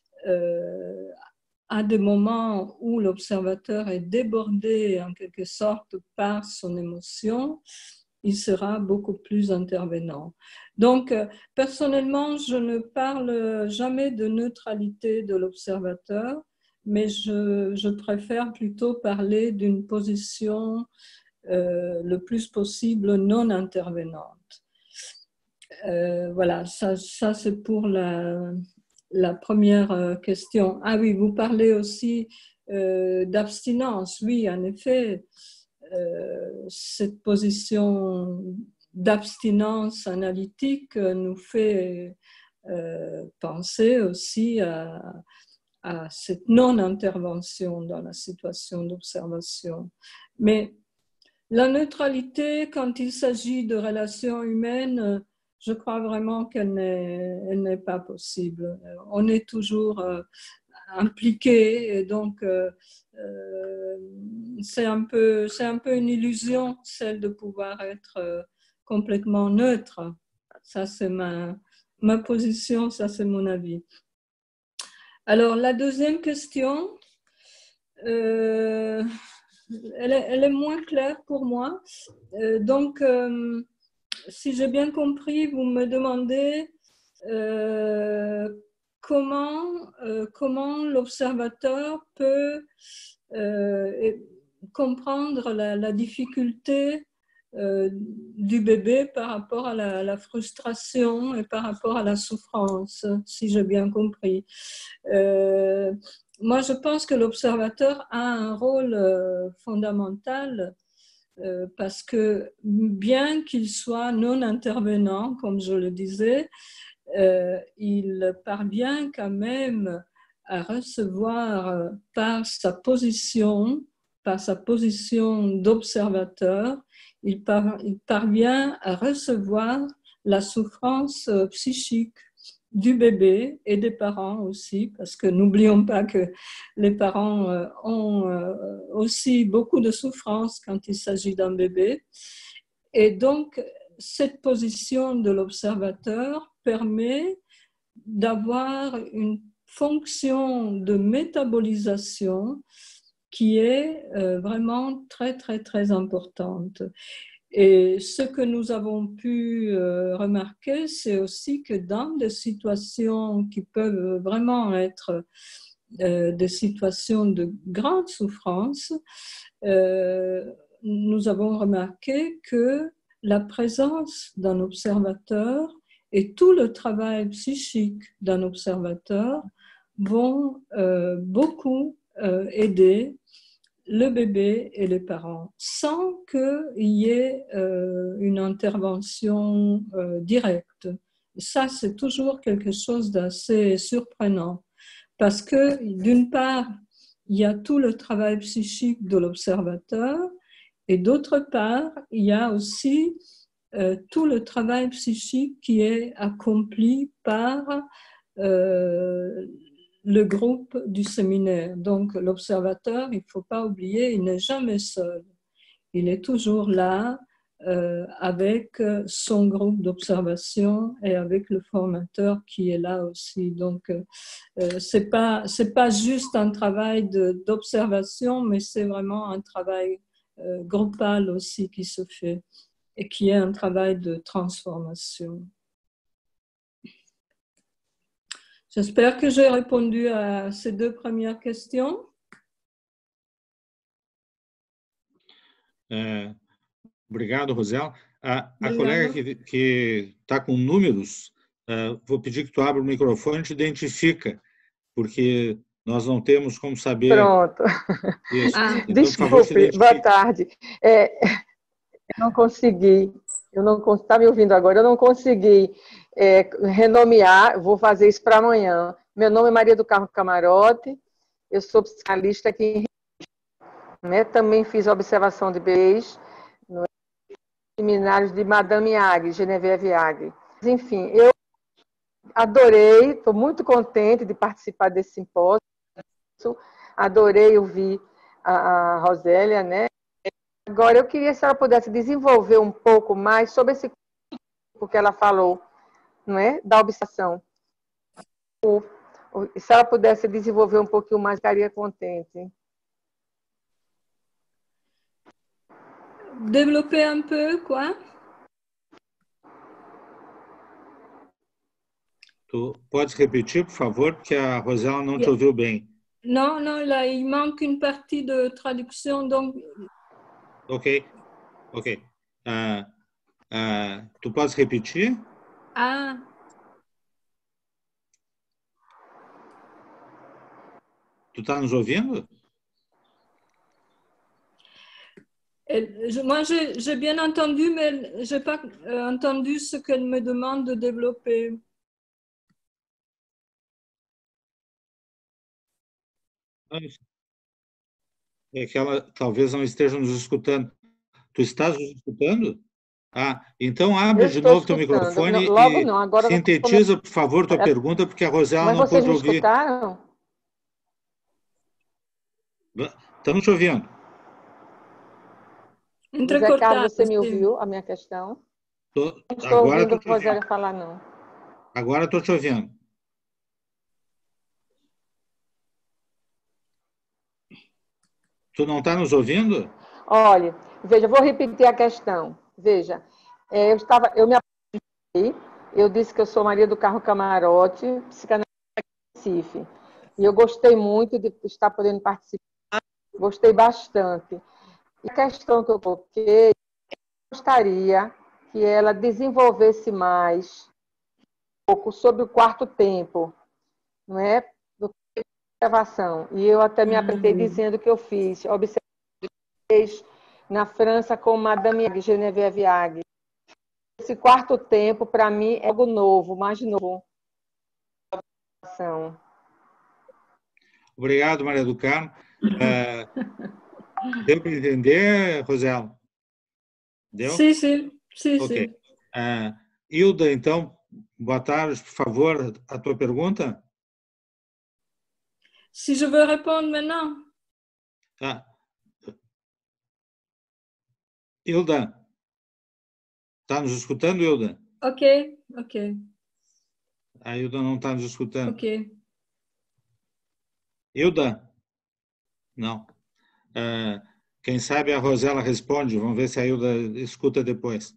à des moments où l'observateur est débordé en quelque sorte par son émotion, il sera beaucoup plus intervenant. Donc, personnellement, je ne parle jamais de neutralité de l'observateur, mais je préfère plutôt parler d'une position le plus possible non intervenante. Voilà, ça c'est pour la première question. Ah oui, vous parlez aussi d'abstinence. Oui, en effet, cette position d'abstinence analytique nous fait penser aussi à cette non-intervention dans la situation d'observation. Mais la neutralité, quand il s'agit de relations humaines, je crois vraiment qu'elle n'est pas possible. On est toujours impliqué, et donc c'est un peu une illusion, celle de pouvoir être complètement neutre. Ça, c'est ma position, ça, c'est mon avis. Alors, la deuxième question, elle est moins claire pour moi. Donc, si j'ai bien compris, vous me demandez comment l'observateur peut comprendre la difficulté du bébé par rapport à la frustration et par rapport à la souffrance, si j'ai bien compris. Moi, je pense que l'observateur a un rôle fondamental parce que bien qu'il soit non intervenant, comme je le disais, il parvient quand même à recevoir par sa position d'observateur, il parvient à recevoir la souffrance psychique du bébé et des parents aussi, parce que n'oublions pas que les parents ont aussi beaucoup de souffrance quand il s'agit d'un bébé. Et donc, cette position de l'observateur permet d'avoir une fonction de métabolisation qui est vraiment très, très, très importante. Et ce que nous avons pu remarquer, c'est aussi que dans des situations qui peuvent vraiment être des situations de grande souffrance, nous avons remarqué que la présence d'un observateur et tout le travail psychique d'un observateur vont beaucoup aider le bébé et les parents, sans qu'il y ait une intervention directe. Ça, c'est toujours quelque chose d'assez surprenant, parce que d'une part, il y a tout le travail psychique de l'observateur, et d'autre part, il y a aussi tout le travail psychique qui est accompli par le groupe du séminaire. Donc, l'observateur, il ne faut pas oublier, il n'est jamais seul. Il est toujours là avec son groupe d'observation et avec le formateur qui est là aussi. Donc, c'est pas juste un travail d'observation, mais c'est vraiment un travail groupal aussi qui se fait et qui est un travail de transformation. J'espère que j'ai répondu à ces deux premières questions. Obrigado, Rosela. A colega que está com números, vou pedir que tu abra o microfone e te identifica, porque nós não temos como saber. Pronto. Isso. Então, desculpe, por favor, boa tarde. Eu não consegui, está me ouvindo agora? Eu não consegui renomear, vou fazer isso para amanhã. Meu nome é Maria do Carmo Camarote, eu sou psicanalista aqui em Rio, né? Também fiz observação de bebês, seminários de Madame Agri, Geneviève Agri. Enfim, eu adorei, estou muito contente de participar desse simpósio, adorei ouvir a Rosélia, né? Agora, eu queria, se ela pudesse desenvolver um pouco mais sobre esse campo que ela falou, não é? Da observação. Se ela pudesse desenvolver um pouquinho mais, ficaria contente. Développer un peu, quoi? Tu podes repetir, por favor, porque a Rosela não te ouviu bem. Non, non, là, il manque une partie de traduction, donc... Ok, ok. Tu podes repetir? Ah, Tu está nos ouvindo? moi, j'ai bien entendu, mais je n'ai pas entendu ce qu'elle me demande de développer. É que ela talvez não esteja nos escutando. Tu estás nos escutando? Então abre de novo teu microfone logo e não, agora sintetiza, por favor, tua pergunta, porque a Rosela Mas não vocês pôde me ouvir. escutaram? Estamos te ouvindo. José Carlos, você me ouviu a minha questão? Não estou ouvindo a Rosélia falar, não. Agora estou te ouvindo. Tu não está nos ouvindo? Olha, veja, vou repetir a questão. Veja, eu me apresentei, eu disse que eu sou Maria do Carmo Camarote, psicanalista de Recife. E eu gostei muito de estar podendo participar, gostei bastante. E a questão que eu coloquei, eu gostaria que ela desenvolvesse mais um pouco sobre o quarto tempo, não é? Do observação. E eu até me apresentei dizendo que eu fiz observações na França com Madame Agri, Geneviève Agri. Esse quarto tempo, para mim, é algo novo, mais novo. Obrigado, Maria do Carmo. Deu para entender, Rosela? Deu? Sim, sim. Ok. Hilda, então, boa tarde, por favor, a tua pergunta? Si je veux répondre maintenant. Hilda, está nos escutando, Hilda? Ok. A Hilda não está nos escutando. Ok. Hilda? Não. Quem sabe a Rosela responde. Vamos ver se a Hilda escuta depois.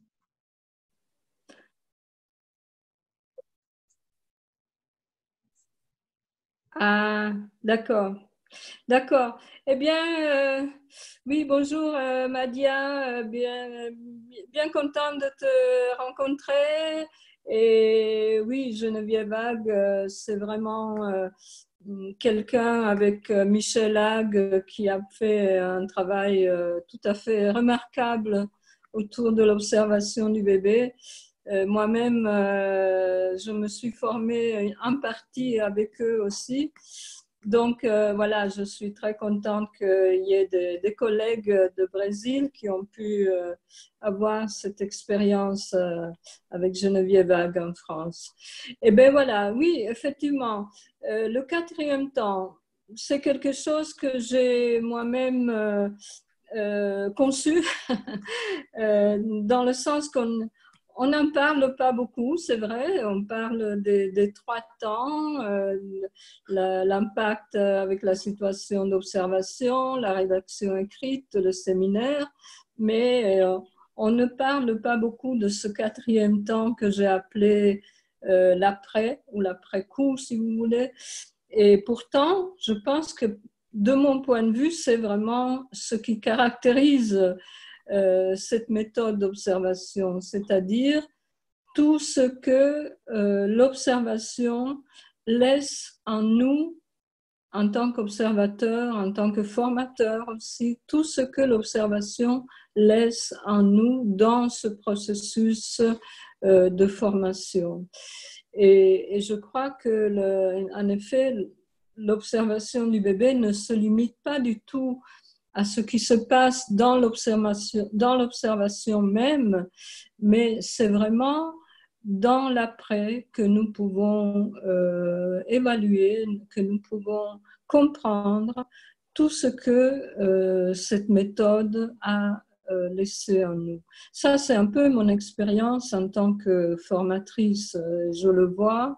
Ah, d'accord. D'accord. Eh bien, oui, bonjour Madia, bien contente de te rencontrer. Et oui, Geneviève Hague, c'est vraiment quelqu'un avec Michel Hague qui a fait un travail tout à fait remarquable autour de l'observation du bébé. Moi-même, je me suis formée en partie avec eux aussi. Donc, voilà, je suis très contente qu'il y ait des collègues de Brésil qui ont pu avoir cette expérience avec Geneviève Hague en France. Et bien voilà, oui, effectivement, le quatrième temps, c'est quelque chose que j'ai moi-même conçu dans le sens qu'on n'en parle pas beaucoup, c'est vrai. On parle des 3 temps, l'impact avec la situation d'observation, la rédaction écrite, le séminaire, mais on ne parle pas beaucoup de ce 4e temps que j'ai appelé l'après, ou l'après-coup, si vous voulez. Et pourtant, je pense que de mon point de vue, c'est vraiment ce qui caractérise cette méthode d'observation, c'est-à-dire tout ce que l'observation laisse en nous, en tant qu'observateur, en tant que formateur aussi, tout ce que l'observation laisse en nous dans ce processus de formation. Et je crois que, en effet, l'observation du bébé ne se limite pas du tout à ce qui se passe dans l'observation même, mais c'est vraiment dans l'après que nous pouvons évaluer, que nous pouvons comprendre tout ce que cette méthode a laissé en nous. Ça, c'est un peu mon expérience en tant que formatrice. Je le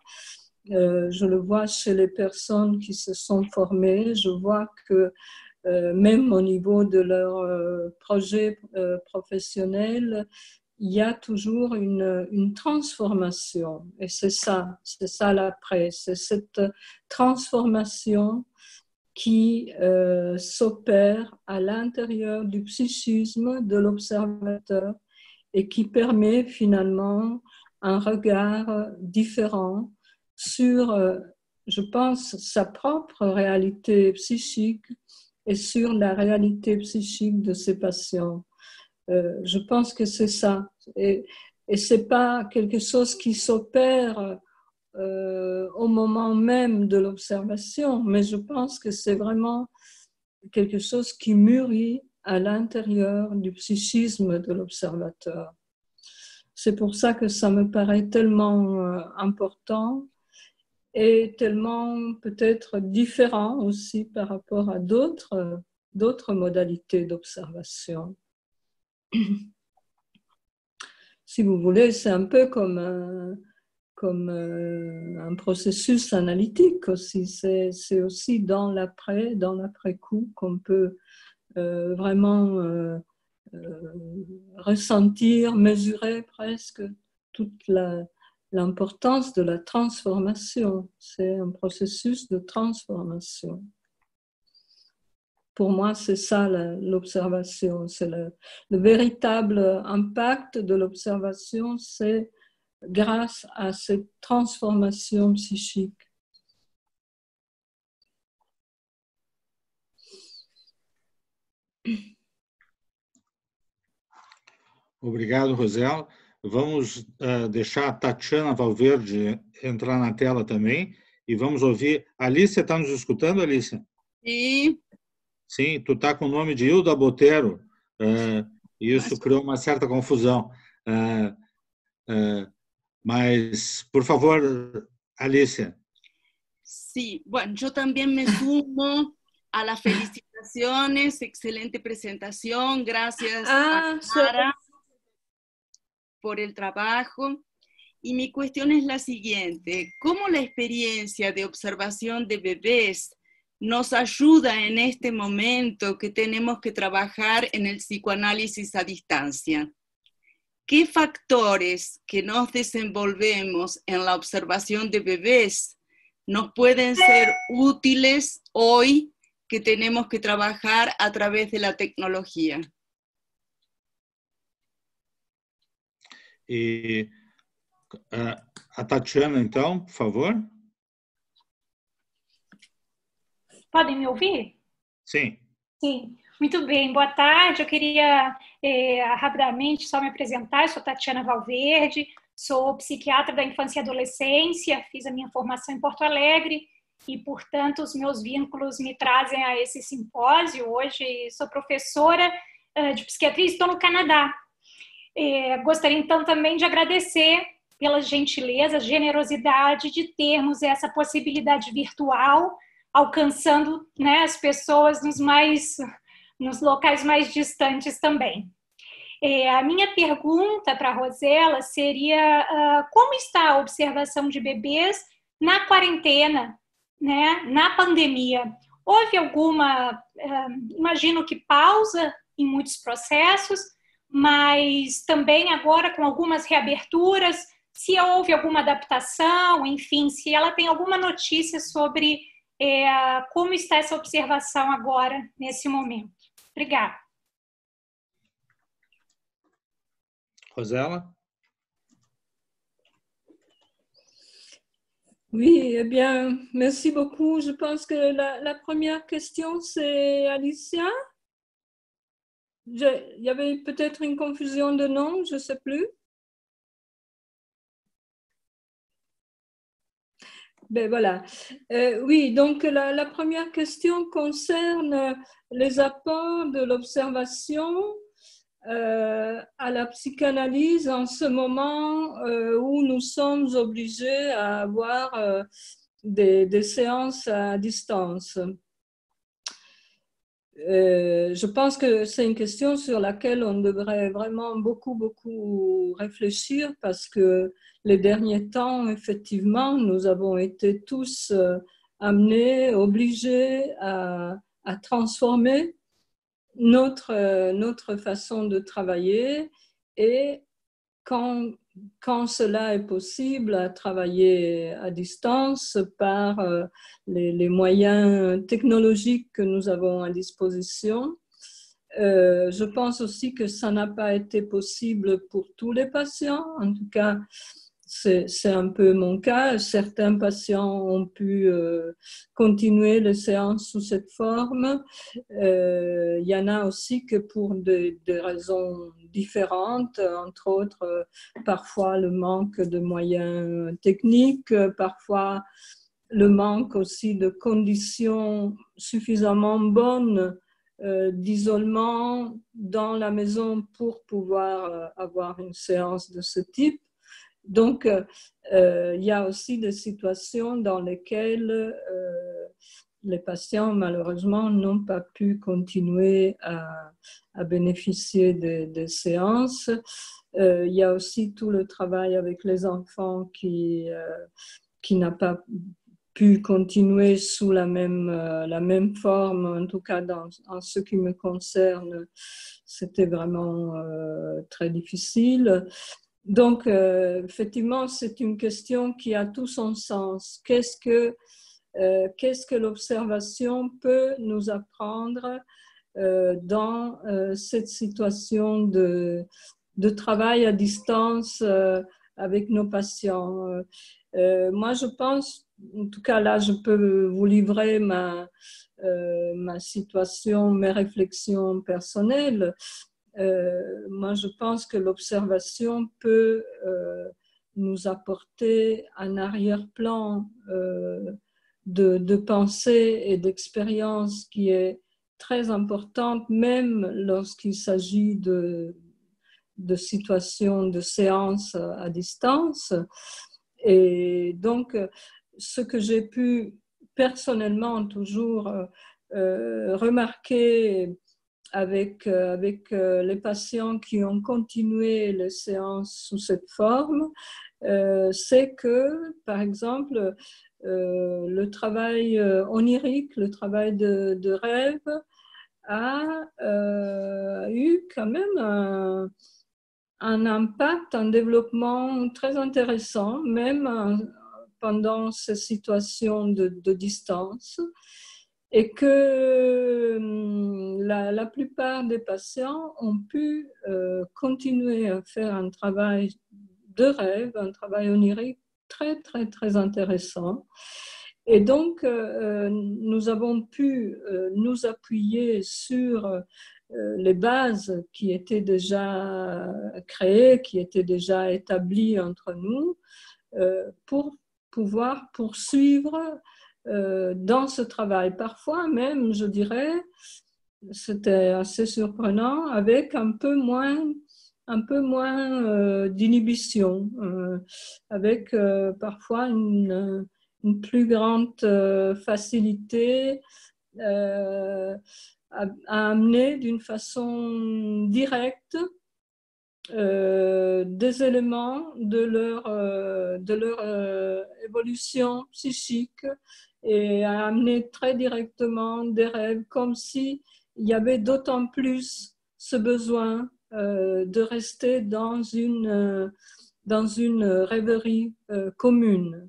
vois chez les personnes qui se sont formées. Je vois que même au niveau de leur projet professionnel, il y a toujours une transformation. Et c'est ça l'après. C'est cette transformation qui s'opère à l'intérieur du psychisme de l'observateur et qui permet finalement un regard différent sur, je pense, sa propre réalité psychique et sur la réalité psychique de ses patients. Je pense que c'est ça. Et ce n'est pas quelque chose qui s'opère au moment même de l'observation, mais je pense que c'est vraiment quelque chose qui mûrit à l'intérieur du psychisme de l'observateur. C'est pour ça que ça me paraît tellement important et tellement peut-être différent aussi par rapport à d'autres modalités d'observation. Si vous voulez, c'est un peu comme un processus analytique aussi. C'est aussi dans l'après-coup qu'on peut vraiment ressentir, mesurer presque toute l'importance de la transformation. C'est un processus de transformation. Pour moi, c'est ça l'observation. C'est le véritable impact de l'observation, c'est grâce à cette transformation psychique. Obrigado, Rosela. Vamos deixar a Tatiana Valverde entrar na tela também e vamos ouvir. Alice, está nos escutando, Alice? Sim. Sim, tu está com o nome de Hilda Botero, e isso criou uma certa confusão. Mas, por favor, Alicia. Sí, bueno, yo también me sumo a las felicitaciones, excelente presentación, gracias a Sara por el trabajo. Y mi cuestión es la siguiente, ¿cómo la experiencia de observación de bebés nos ayuda en este momento que tenemos que trabajar en el psicoanálisis a distancia? ¿Qué factores que nos desenvolvemos en la observación de bebés nos pueden ser útiles hoy que tenemos que trabajar a través de la tecnología? E a Tatiana, então, por favor. Podem me ouvir? Sim. Sim. Muito bem, boa tarde. Eu queria rapidamente só me apresentar. Eu sou Tatiana Valverde, sou psiquiatra da infância e adolescência, fiz a minha formação em Porto Alegre e, portanto, os meus vínculos me trazem a esse simpósio. Hoje sou professora de psiquiatria e estou no Canadá. Gostaria, então, também de agradecer pela gentileza, generosidade de termos essa possibilidade virtual, alcançando, né, as pessoas nos locais mais distantes também. A minha pergunta para a Rosela seria como está a observação de bebês na quarentena, né, na pandemia? Houve alguma, imagino que pausa em muitos processos, mas também agora com algumas reaberturas, se houve alguma adaptação, enfim, se ela tem alguma notícia sobre como está essa observação agora, nesse momento. Obrigada. Rosela? Oui, eh bien, merci beaucoup. Je pense que la première question, c'est Alicia. Il y avait peut-être une confusion de nom, je ne sais plus. Ben voilà. Oui, donc la première question concerne les apports de l'observation à la psychanalyse en ce moment où nous sommes obligés à avoir des séances à distance. Je pense que c'est une question sur laquelle on devrait vraiment beaucoup réfléchir parce que les derniers temps, effectivement, nous avons été tous amenés, obligés à transformer notre façon de travailler et quand cela est possible, à travailler à distance par les moyens technologiques que nous avons à disposition. Je pense aussi que ça n'a pas été possible pour tous les patients. En tout cas, c'est un peu mon cas. Certains patients ont pu continuer les séances sous cette forme. Il y en a aussi que pour des raisons différentes, entre autres, parfois le manque de moyens techniques, parfois le manque aussi de conditions suffisamment bonnes d'isolement dans la maison pour pouvoir avoir une séance de ce type. Donc, il y a aussi des situations dans lesquelles les patients, malheureusement, n'ont pas pu continuer à bénéficier des séances. Il y a aussi tout le travail avec les enfants qui n'a pas pu continuer sous la même forme, en tout cas en ce qui me concerne, c'était vraiment très difficile. Donc, effectivement, c'est une question qui a tout son sens. Qu'est-ce que l'observation peut nous apprendre dans cette situation de travail à distance avec nos patients? Moi, je pense, en tout cas là, je peux vous livrer ma situation, mes réflexions personnelles. Moi, je pense que l'observation peut nous apporter un arrière-plan de pensée et d'expérience qui est très importante, même lorsqu'il s'agit de situations de séances à distance. Et donc, ce que j'ai pu personnellement toujours remarquer avec les patients qui ont continué les séances sous cette forme, c'est que, par exemple, le travail onirique, le travail de rêve a eu quand même un impact, un développement très intéressant, même pendant ces situations de distance. Et que la plupart des patients ont pu continuer à faire un travail de rêve, un travail onirique très intéressant. Et donc, nous avons pu nous appuyer sur les bases qui étaient déjà créées, qui étaient déjà établies entre nous, pour pouvoir poursuivre dans ce travail. Parfois même, je dirais, c'était assez surprenant, avec un peu moins d'inhibition, avec parfois une plus grande facilité à amener d'une façon directe des éléments de leur évolution psychique et à amener très directement des rêves, comme s'il y avait d'autant plus ce besoin de rester dans une rêverie commune.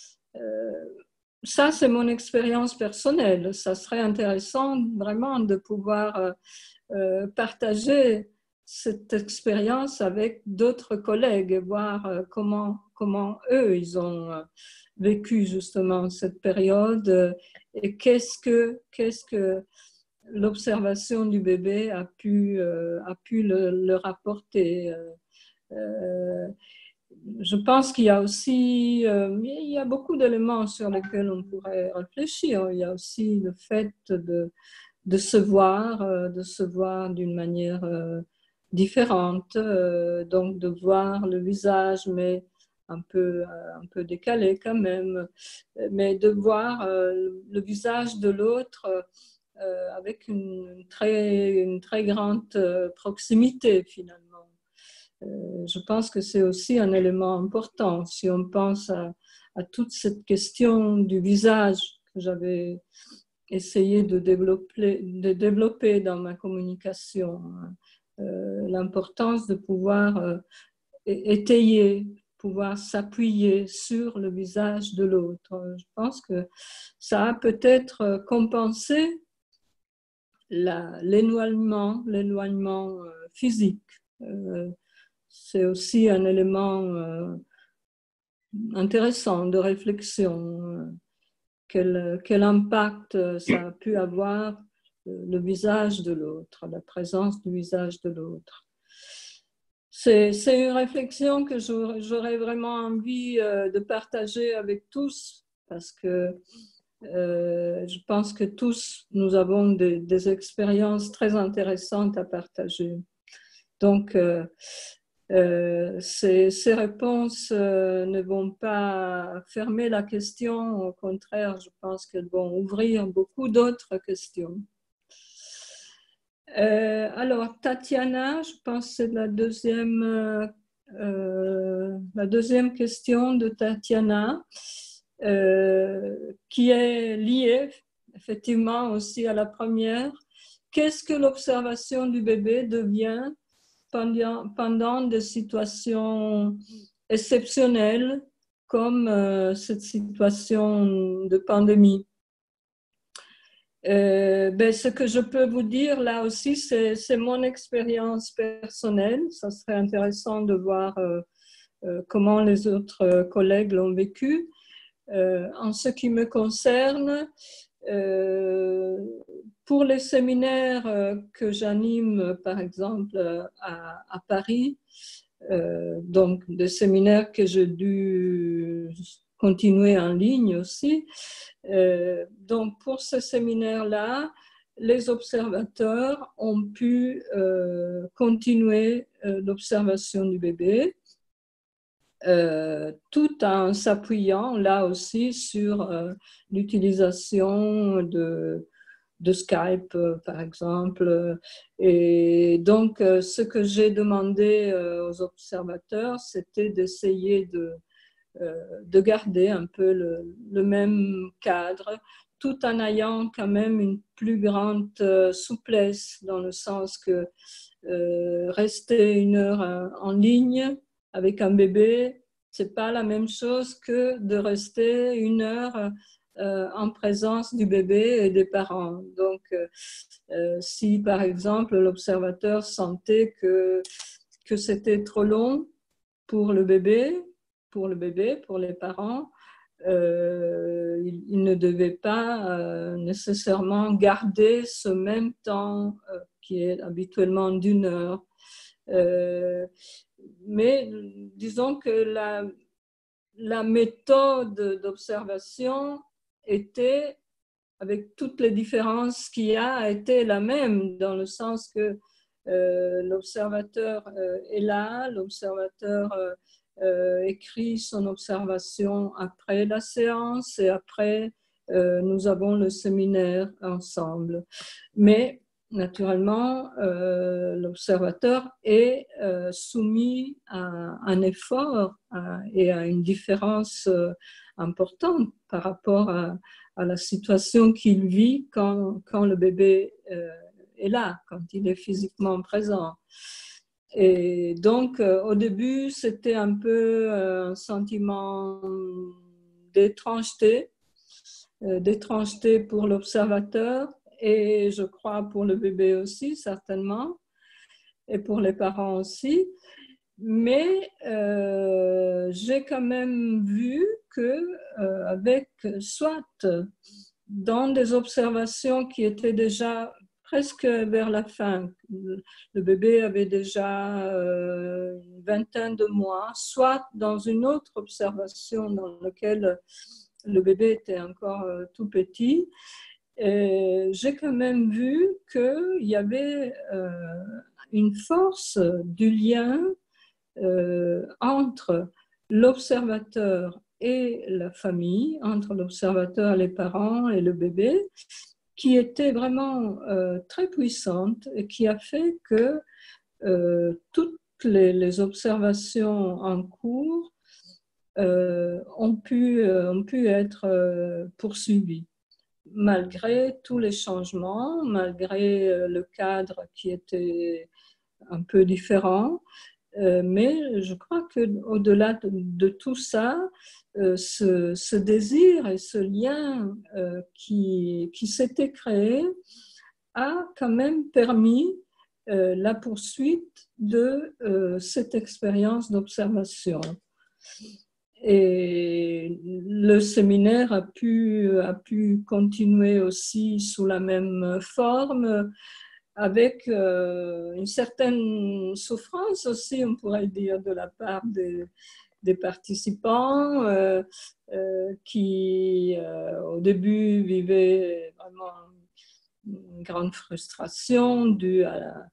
Ça, c'est mon expérience personnelle. Ça serait intéressant vraiment de pouvoir partager cette expérience avec d'autres collègues, voir comment eux, ils ont vécu justement cette période et qu'est-ce que l'observation du bébé a pu leur apporter. je pense qu'il y a aussi, il y a beaucoup d'éléments sur lesquels on pourrait réfléchir. Il y a aussi le fait de se voir d'une manière différente, donc de voir le visage, mais un peu décalé quand même, mais de voir le visage de l'autre avec une très grande proximité finalement. Je pense que c'est aussi un élément important. Si on pense à toute cette question du visage que j'avais essayé de développer dans ma communication, l'importance de pouvoir étayer, pouvoir s'appuyer sur le visage de l'autre. Je pense que ça a peut-être compensé l'éloignement physique. C'est aussi un élément intéressant de réflexion. Quel impact ça a pu avoir le visage de l'autre, la présence du visage de l'autre. C'est une réflexion que j'aurais vraiment envie de partager avec tous, parce que je pense que tous, nous avons des expériences très intéressantes à partager. Donc, ces réponses ne vont pas fermer la question, au contraire, je pense qu'elles vont ouvrir beaucoup d'autres questions. Alors, Tatiana, je pense que c'est la deuxième question de Tatiana, qui est liée effectivement aussi à la première. Qu'est-ce que l'observation du bébé devient pendant des situations exceptionnelles comme cette situation de pandémie? Ce que je peux vous dire là aussi, c'est mon expérience personnelle. Ça serait intéressant de voir comment les autres collègues l'ont vécu. En ce qui me concerne, pour les séminaires que j'anime, par exemple, à Paris, donc des séminaires que j'ai dû continuer en ligne aussi. Donc, pour ce séminaire-là, les observateurs ont pu continuer l'observation du bébé, tout en s'appuyant là aussi sur l'utilisation de Skype, par exemple. Et donc, ce que j'ai demandé aux observateurs, c'était d'essayer de garder un peu le même cadre, tout en ayant quand même une plus grande souplesse, dans le sens que rester 1 heure en ligne avec un bébé, c'est pas la même chose que de rester 1 heure en présence du bébé et des parents. Donc, si par exemple l'observateur sentait que c'était trop long pour le bébé, pour les parents, il ne devait pas nécessairement garder ce même temps qui est habituellement d'1 heure. Mais disons que la méthode d'observation était, avec toutes les différences qu'il y a été la même, dans le sens que l'observateur est là, l'observateur écrit son observation après la séance et après nous avons le séminaire ensemble. Mais naturellement, l'observateur est soumis à un effort et à une différence importante par rapport à la situation qu'il vit quand le bébé est là, quand il est physiquement présent. Et donc, au début, c'était un peu un sentiment d'étrangeté pour l'observateur et je crois pour le bébé aussi, certainement, et pour les parents aussi. Mais j'ai quand même vu qu'avec soit dans des observations qui étaient déjà presque vers la fin. Le bébé avait déjà une vingtaine de mois, soit dans une autre observation dans laquelle le bébé était encore tout petit. J'ai quand même vu qu'il y avait une force du lien entre l'observateur et la famille, entre l'observateur, les parents et le bébé, qui était vraiment très puissante et qui a fait que toutes les observations en cours ont pu être poursuivies, malgré tous les changements, malgré le cadre qui était un peu différent. Mais je crois qu'au-delà de tout ça, ce désir et ce lien qui s'était créé a quand même permis la poursuite de cette expérience d'observation. Et le séminaire a pu continuer aussi sous la même forme, avec une certaine souffrance aussi, on pourrait dire, de la part des participants qui, au début, vivaient vraiment une grande frustration due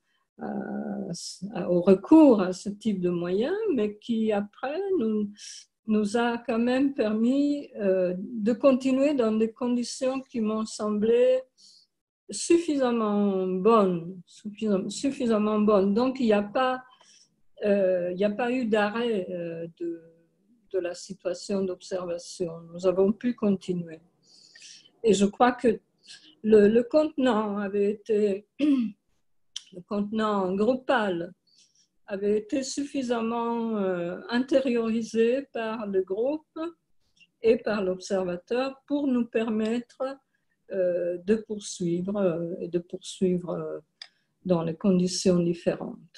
au recours à ce type de moyens, mais qui, après, nous a quand même permis de continuer dans des conditions qui m'ont semblé suffisamment bonne. Donc, il n'y a pas eu d'arrêt de la situation d'observation. Nous avons pu continuer. Et je crois que le contenant le contenant groupal avait été suffisamment intériorisé par le groupe et par l'observateur pour nous permettre de poursuivre dans les conditions différentes.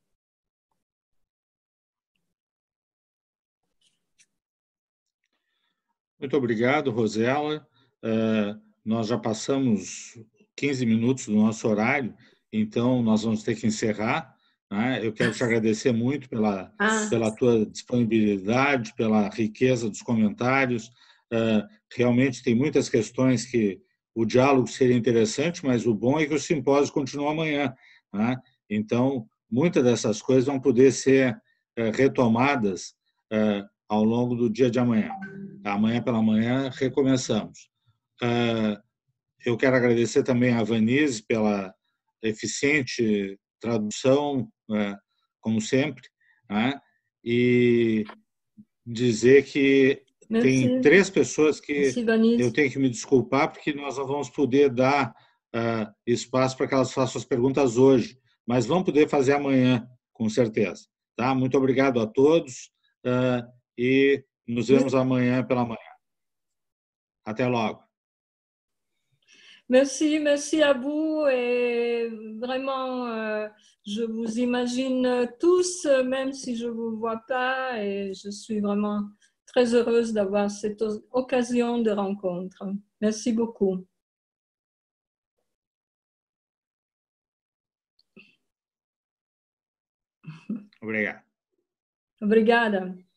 Muito obrigado, Rosela. Nós já passamos 15 minutos do nosso horário, então nós vamos ter que encerrar. Né? Eu quero te agradecer muito pela tua disponibilidade, pela riqueza dos comentários. Realmente tem muitas questões que o diálogo seria interessante, mas o bom é que o simpósio continua amanhã. Né? Então, muitas dessas coisas vão poder ser retomadas ao longo do dia de amanhã. Amanhã pela manhã recomeçamos. Eu quero agradecer também a Vanise pela eficiente tradução, como sempre, né? E dizer que tem 3 pessoas que eu tenho que me desculpar porque nós não vamos poder dar espaço para que elas façam as perguntas hoje, mas vão poder fazer amanhã, com certeza. Tá? Muito obrigado a todos e nos vemos amanhã pela manhã. Até logo. Merci à vous et vraiment, je vous imagine tous, même si je ne vous vois pas, et je suis vraiment très heureuse d'avoir cette occasion de rencontre. Merci beaucoup. Obrigado. Obrigada.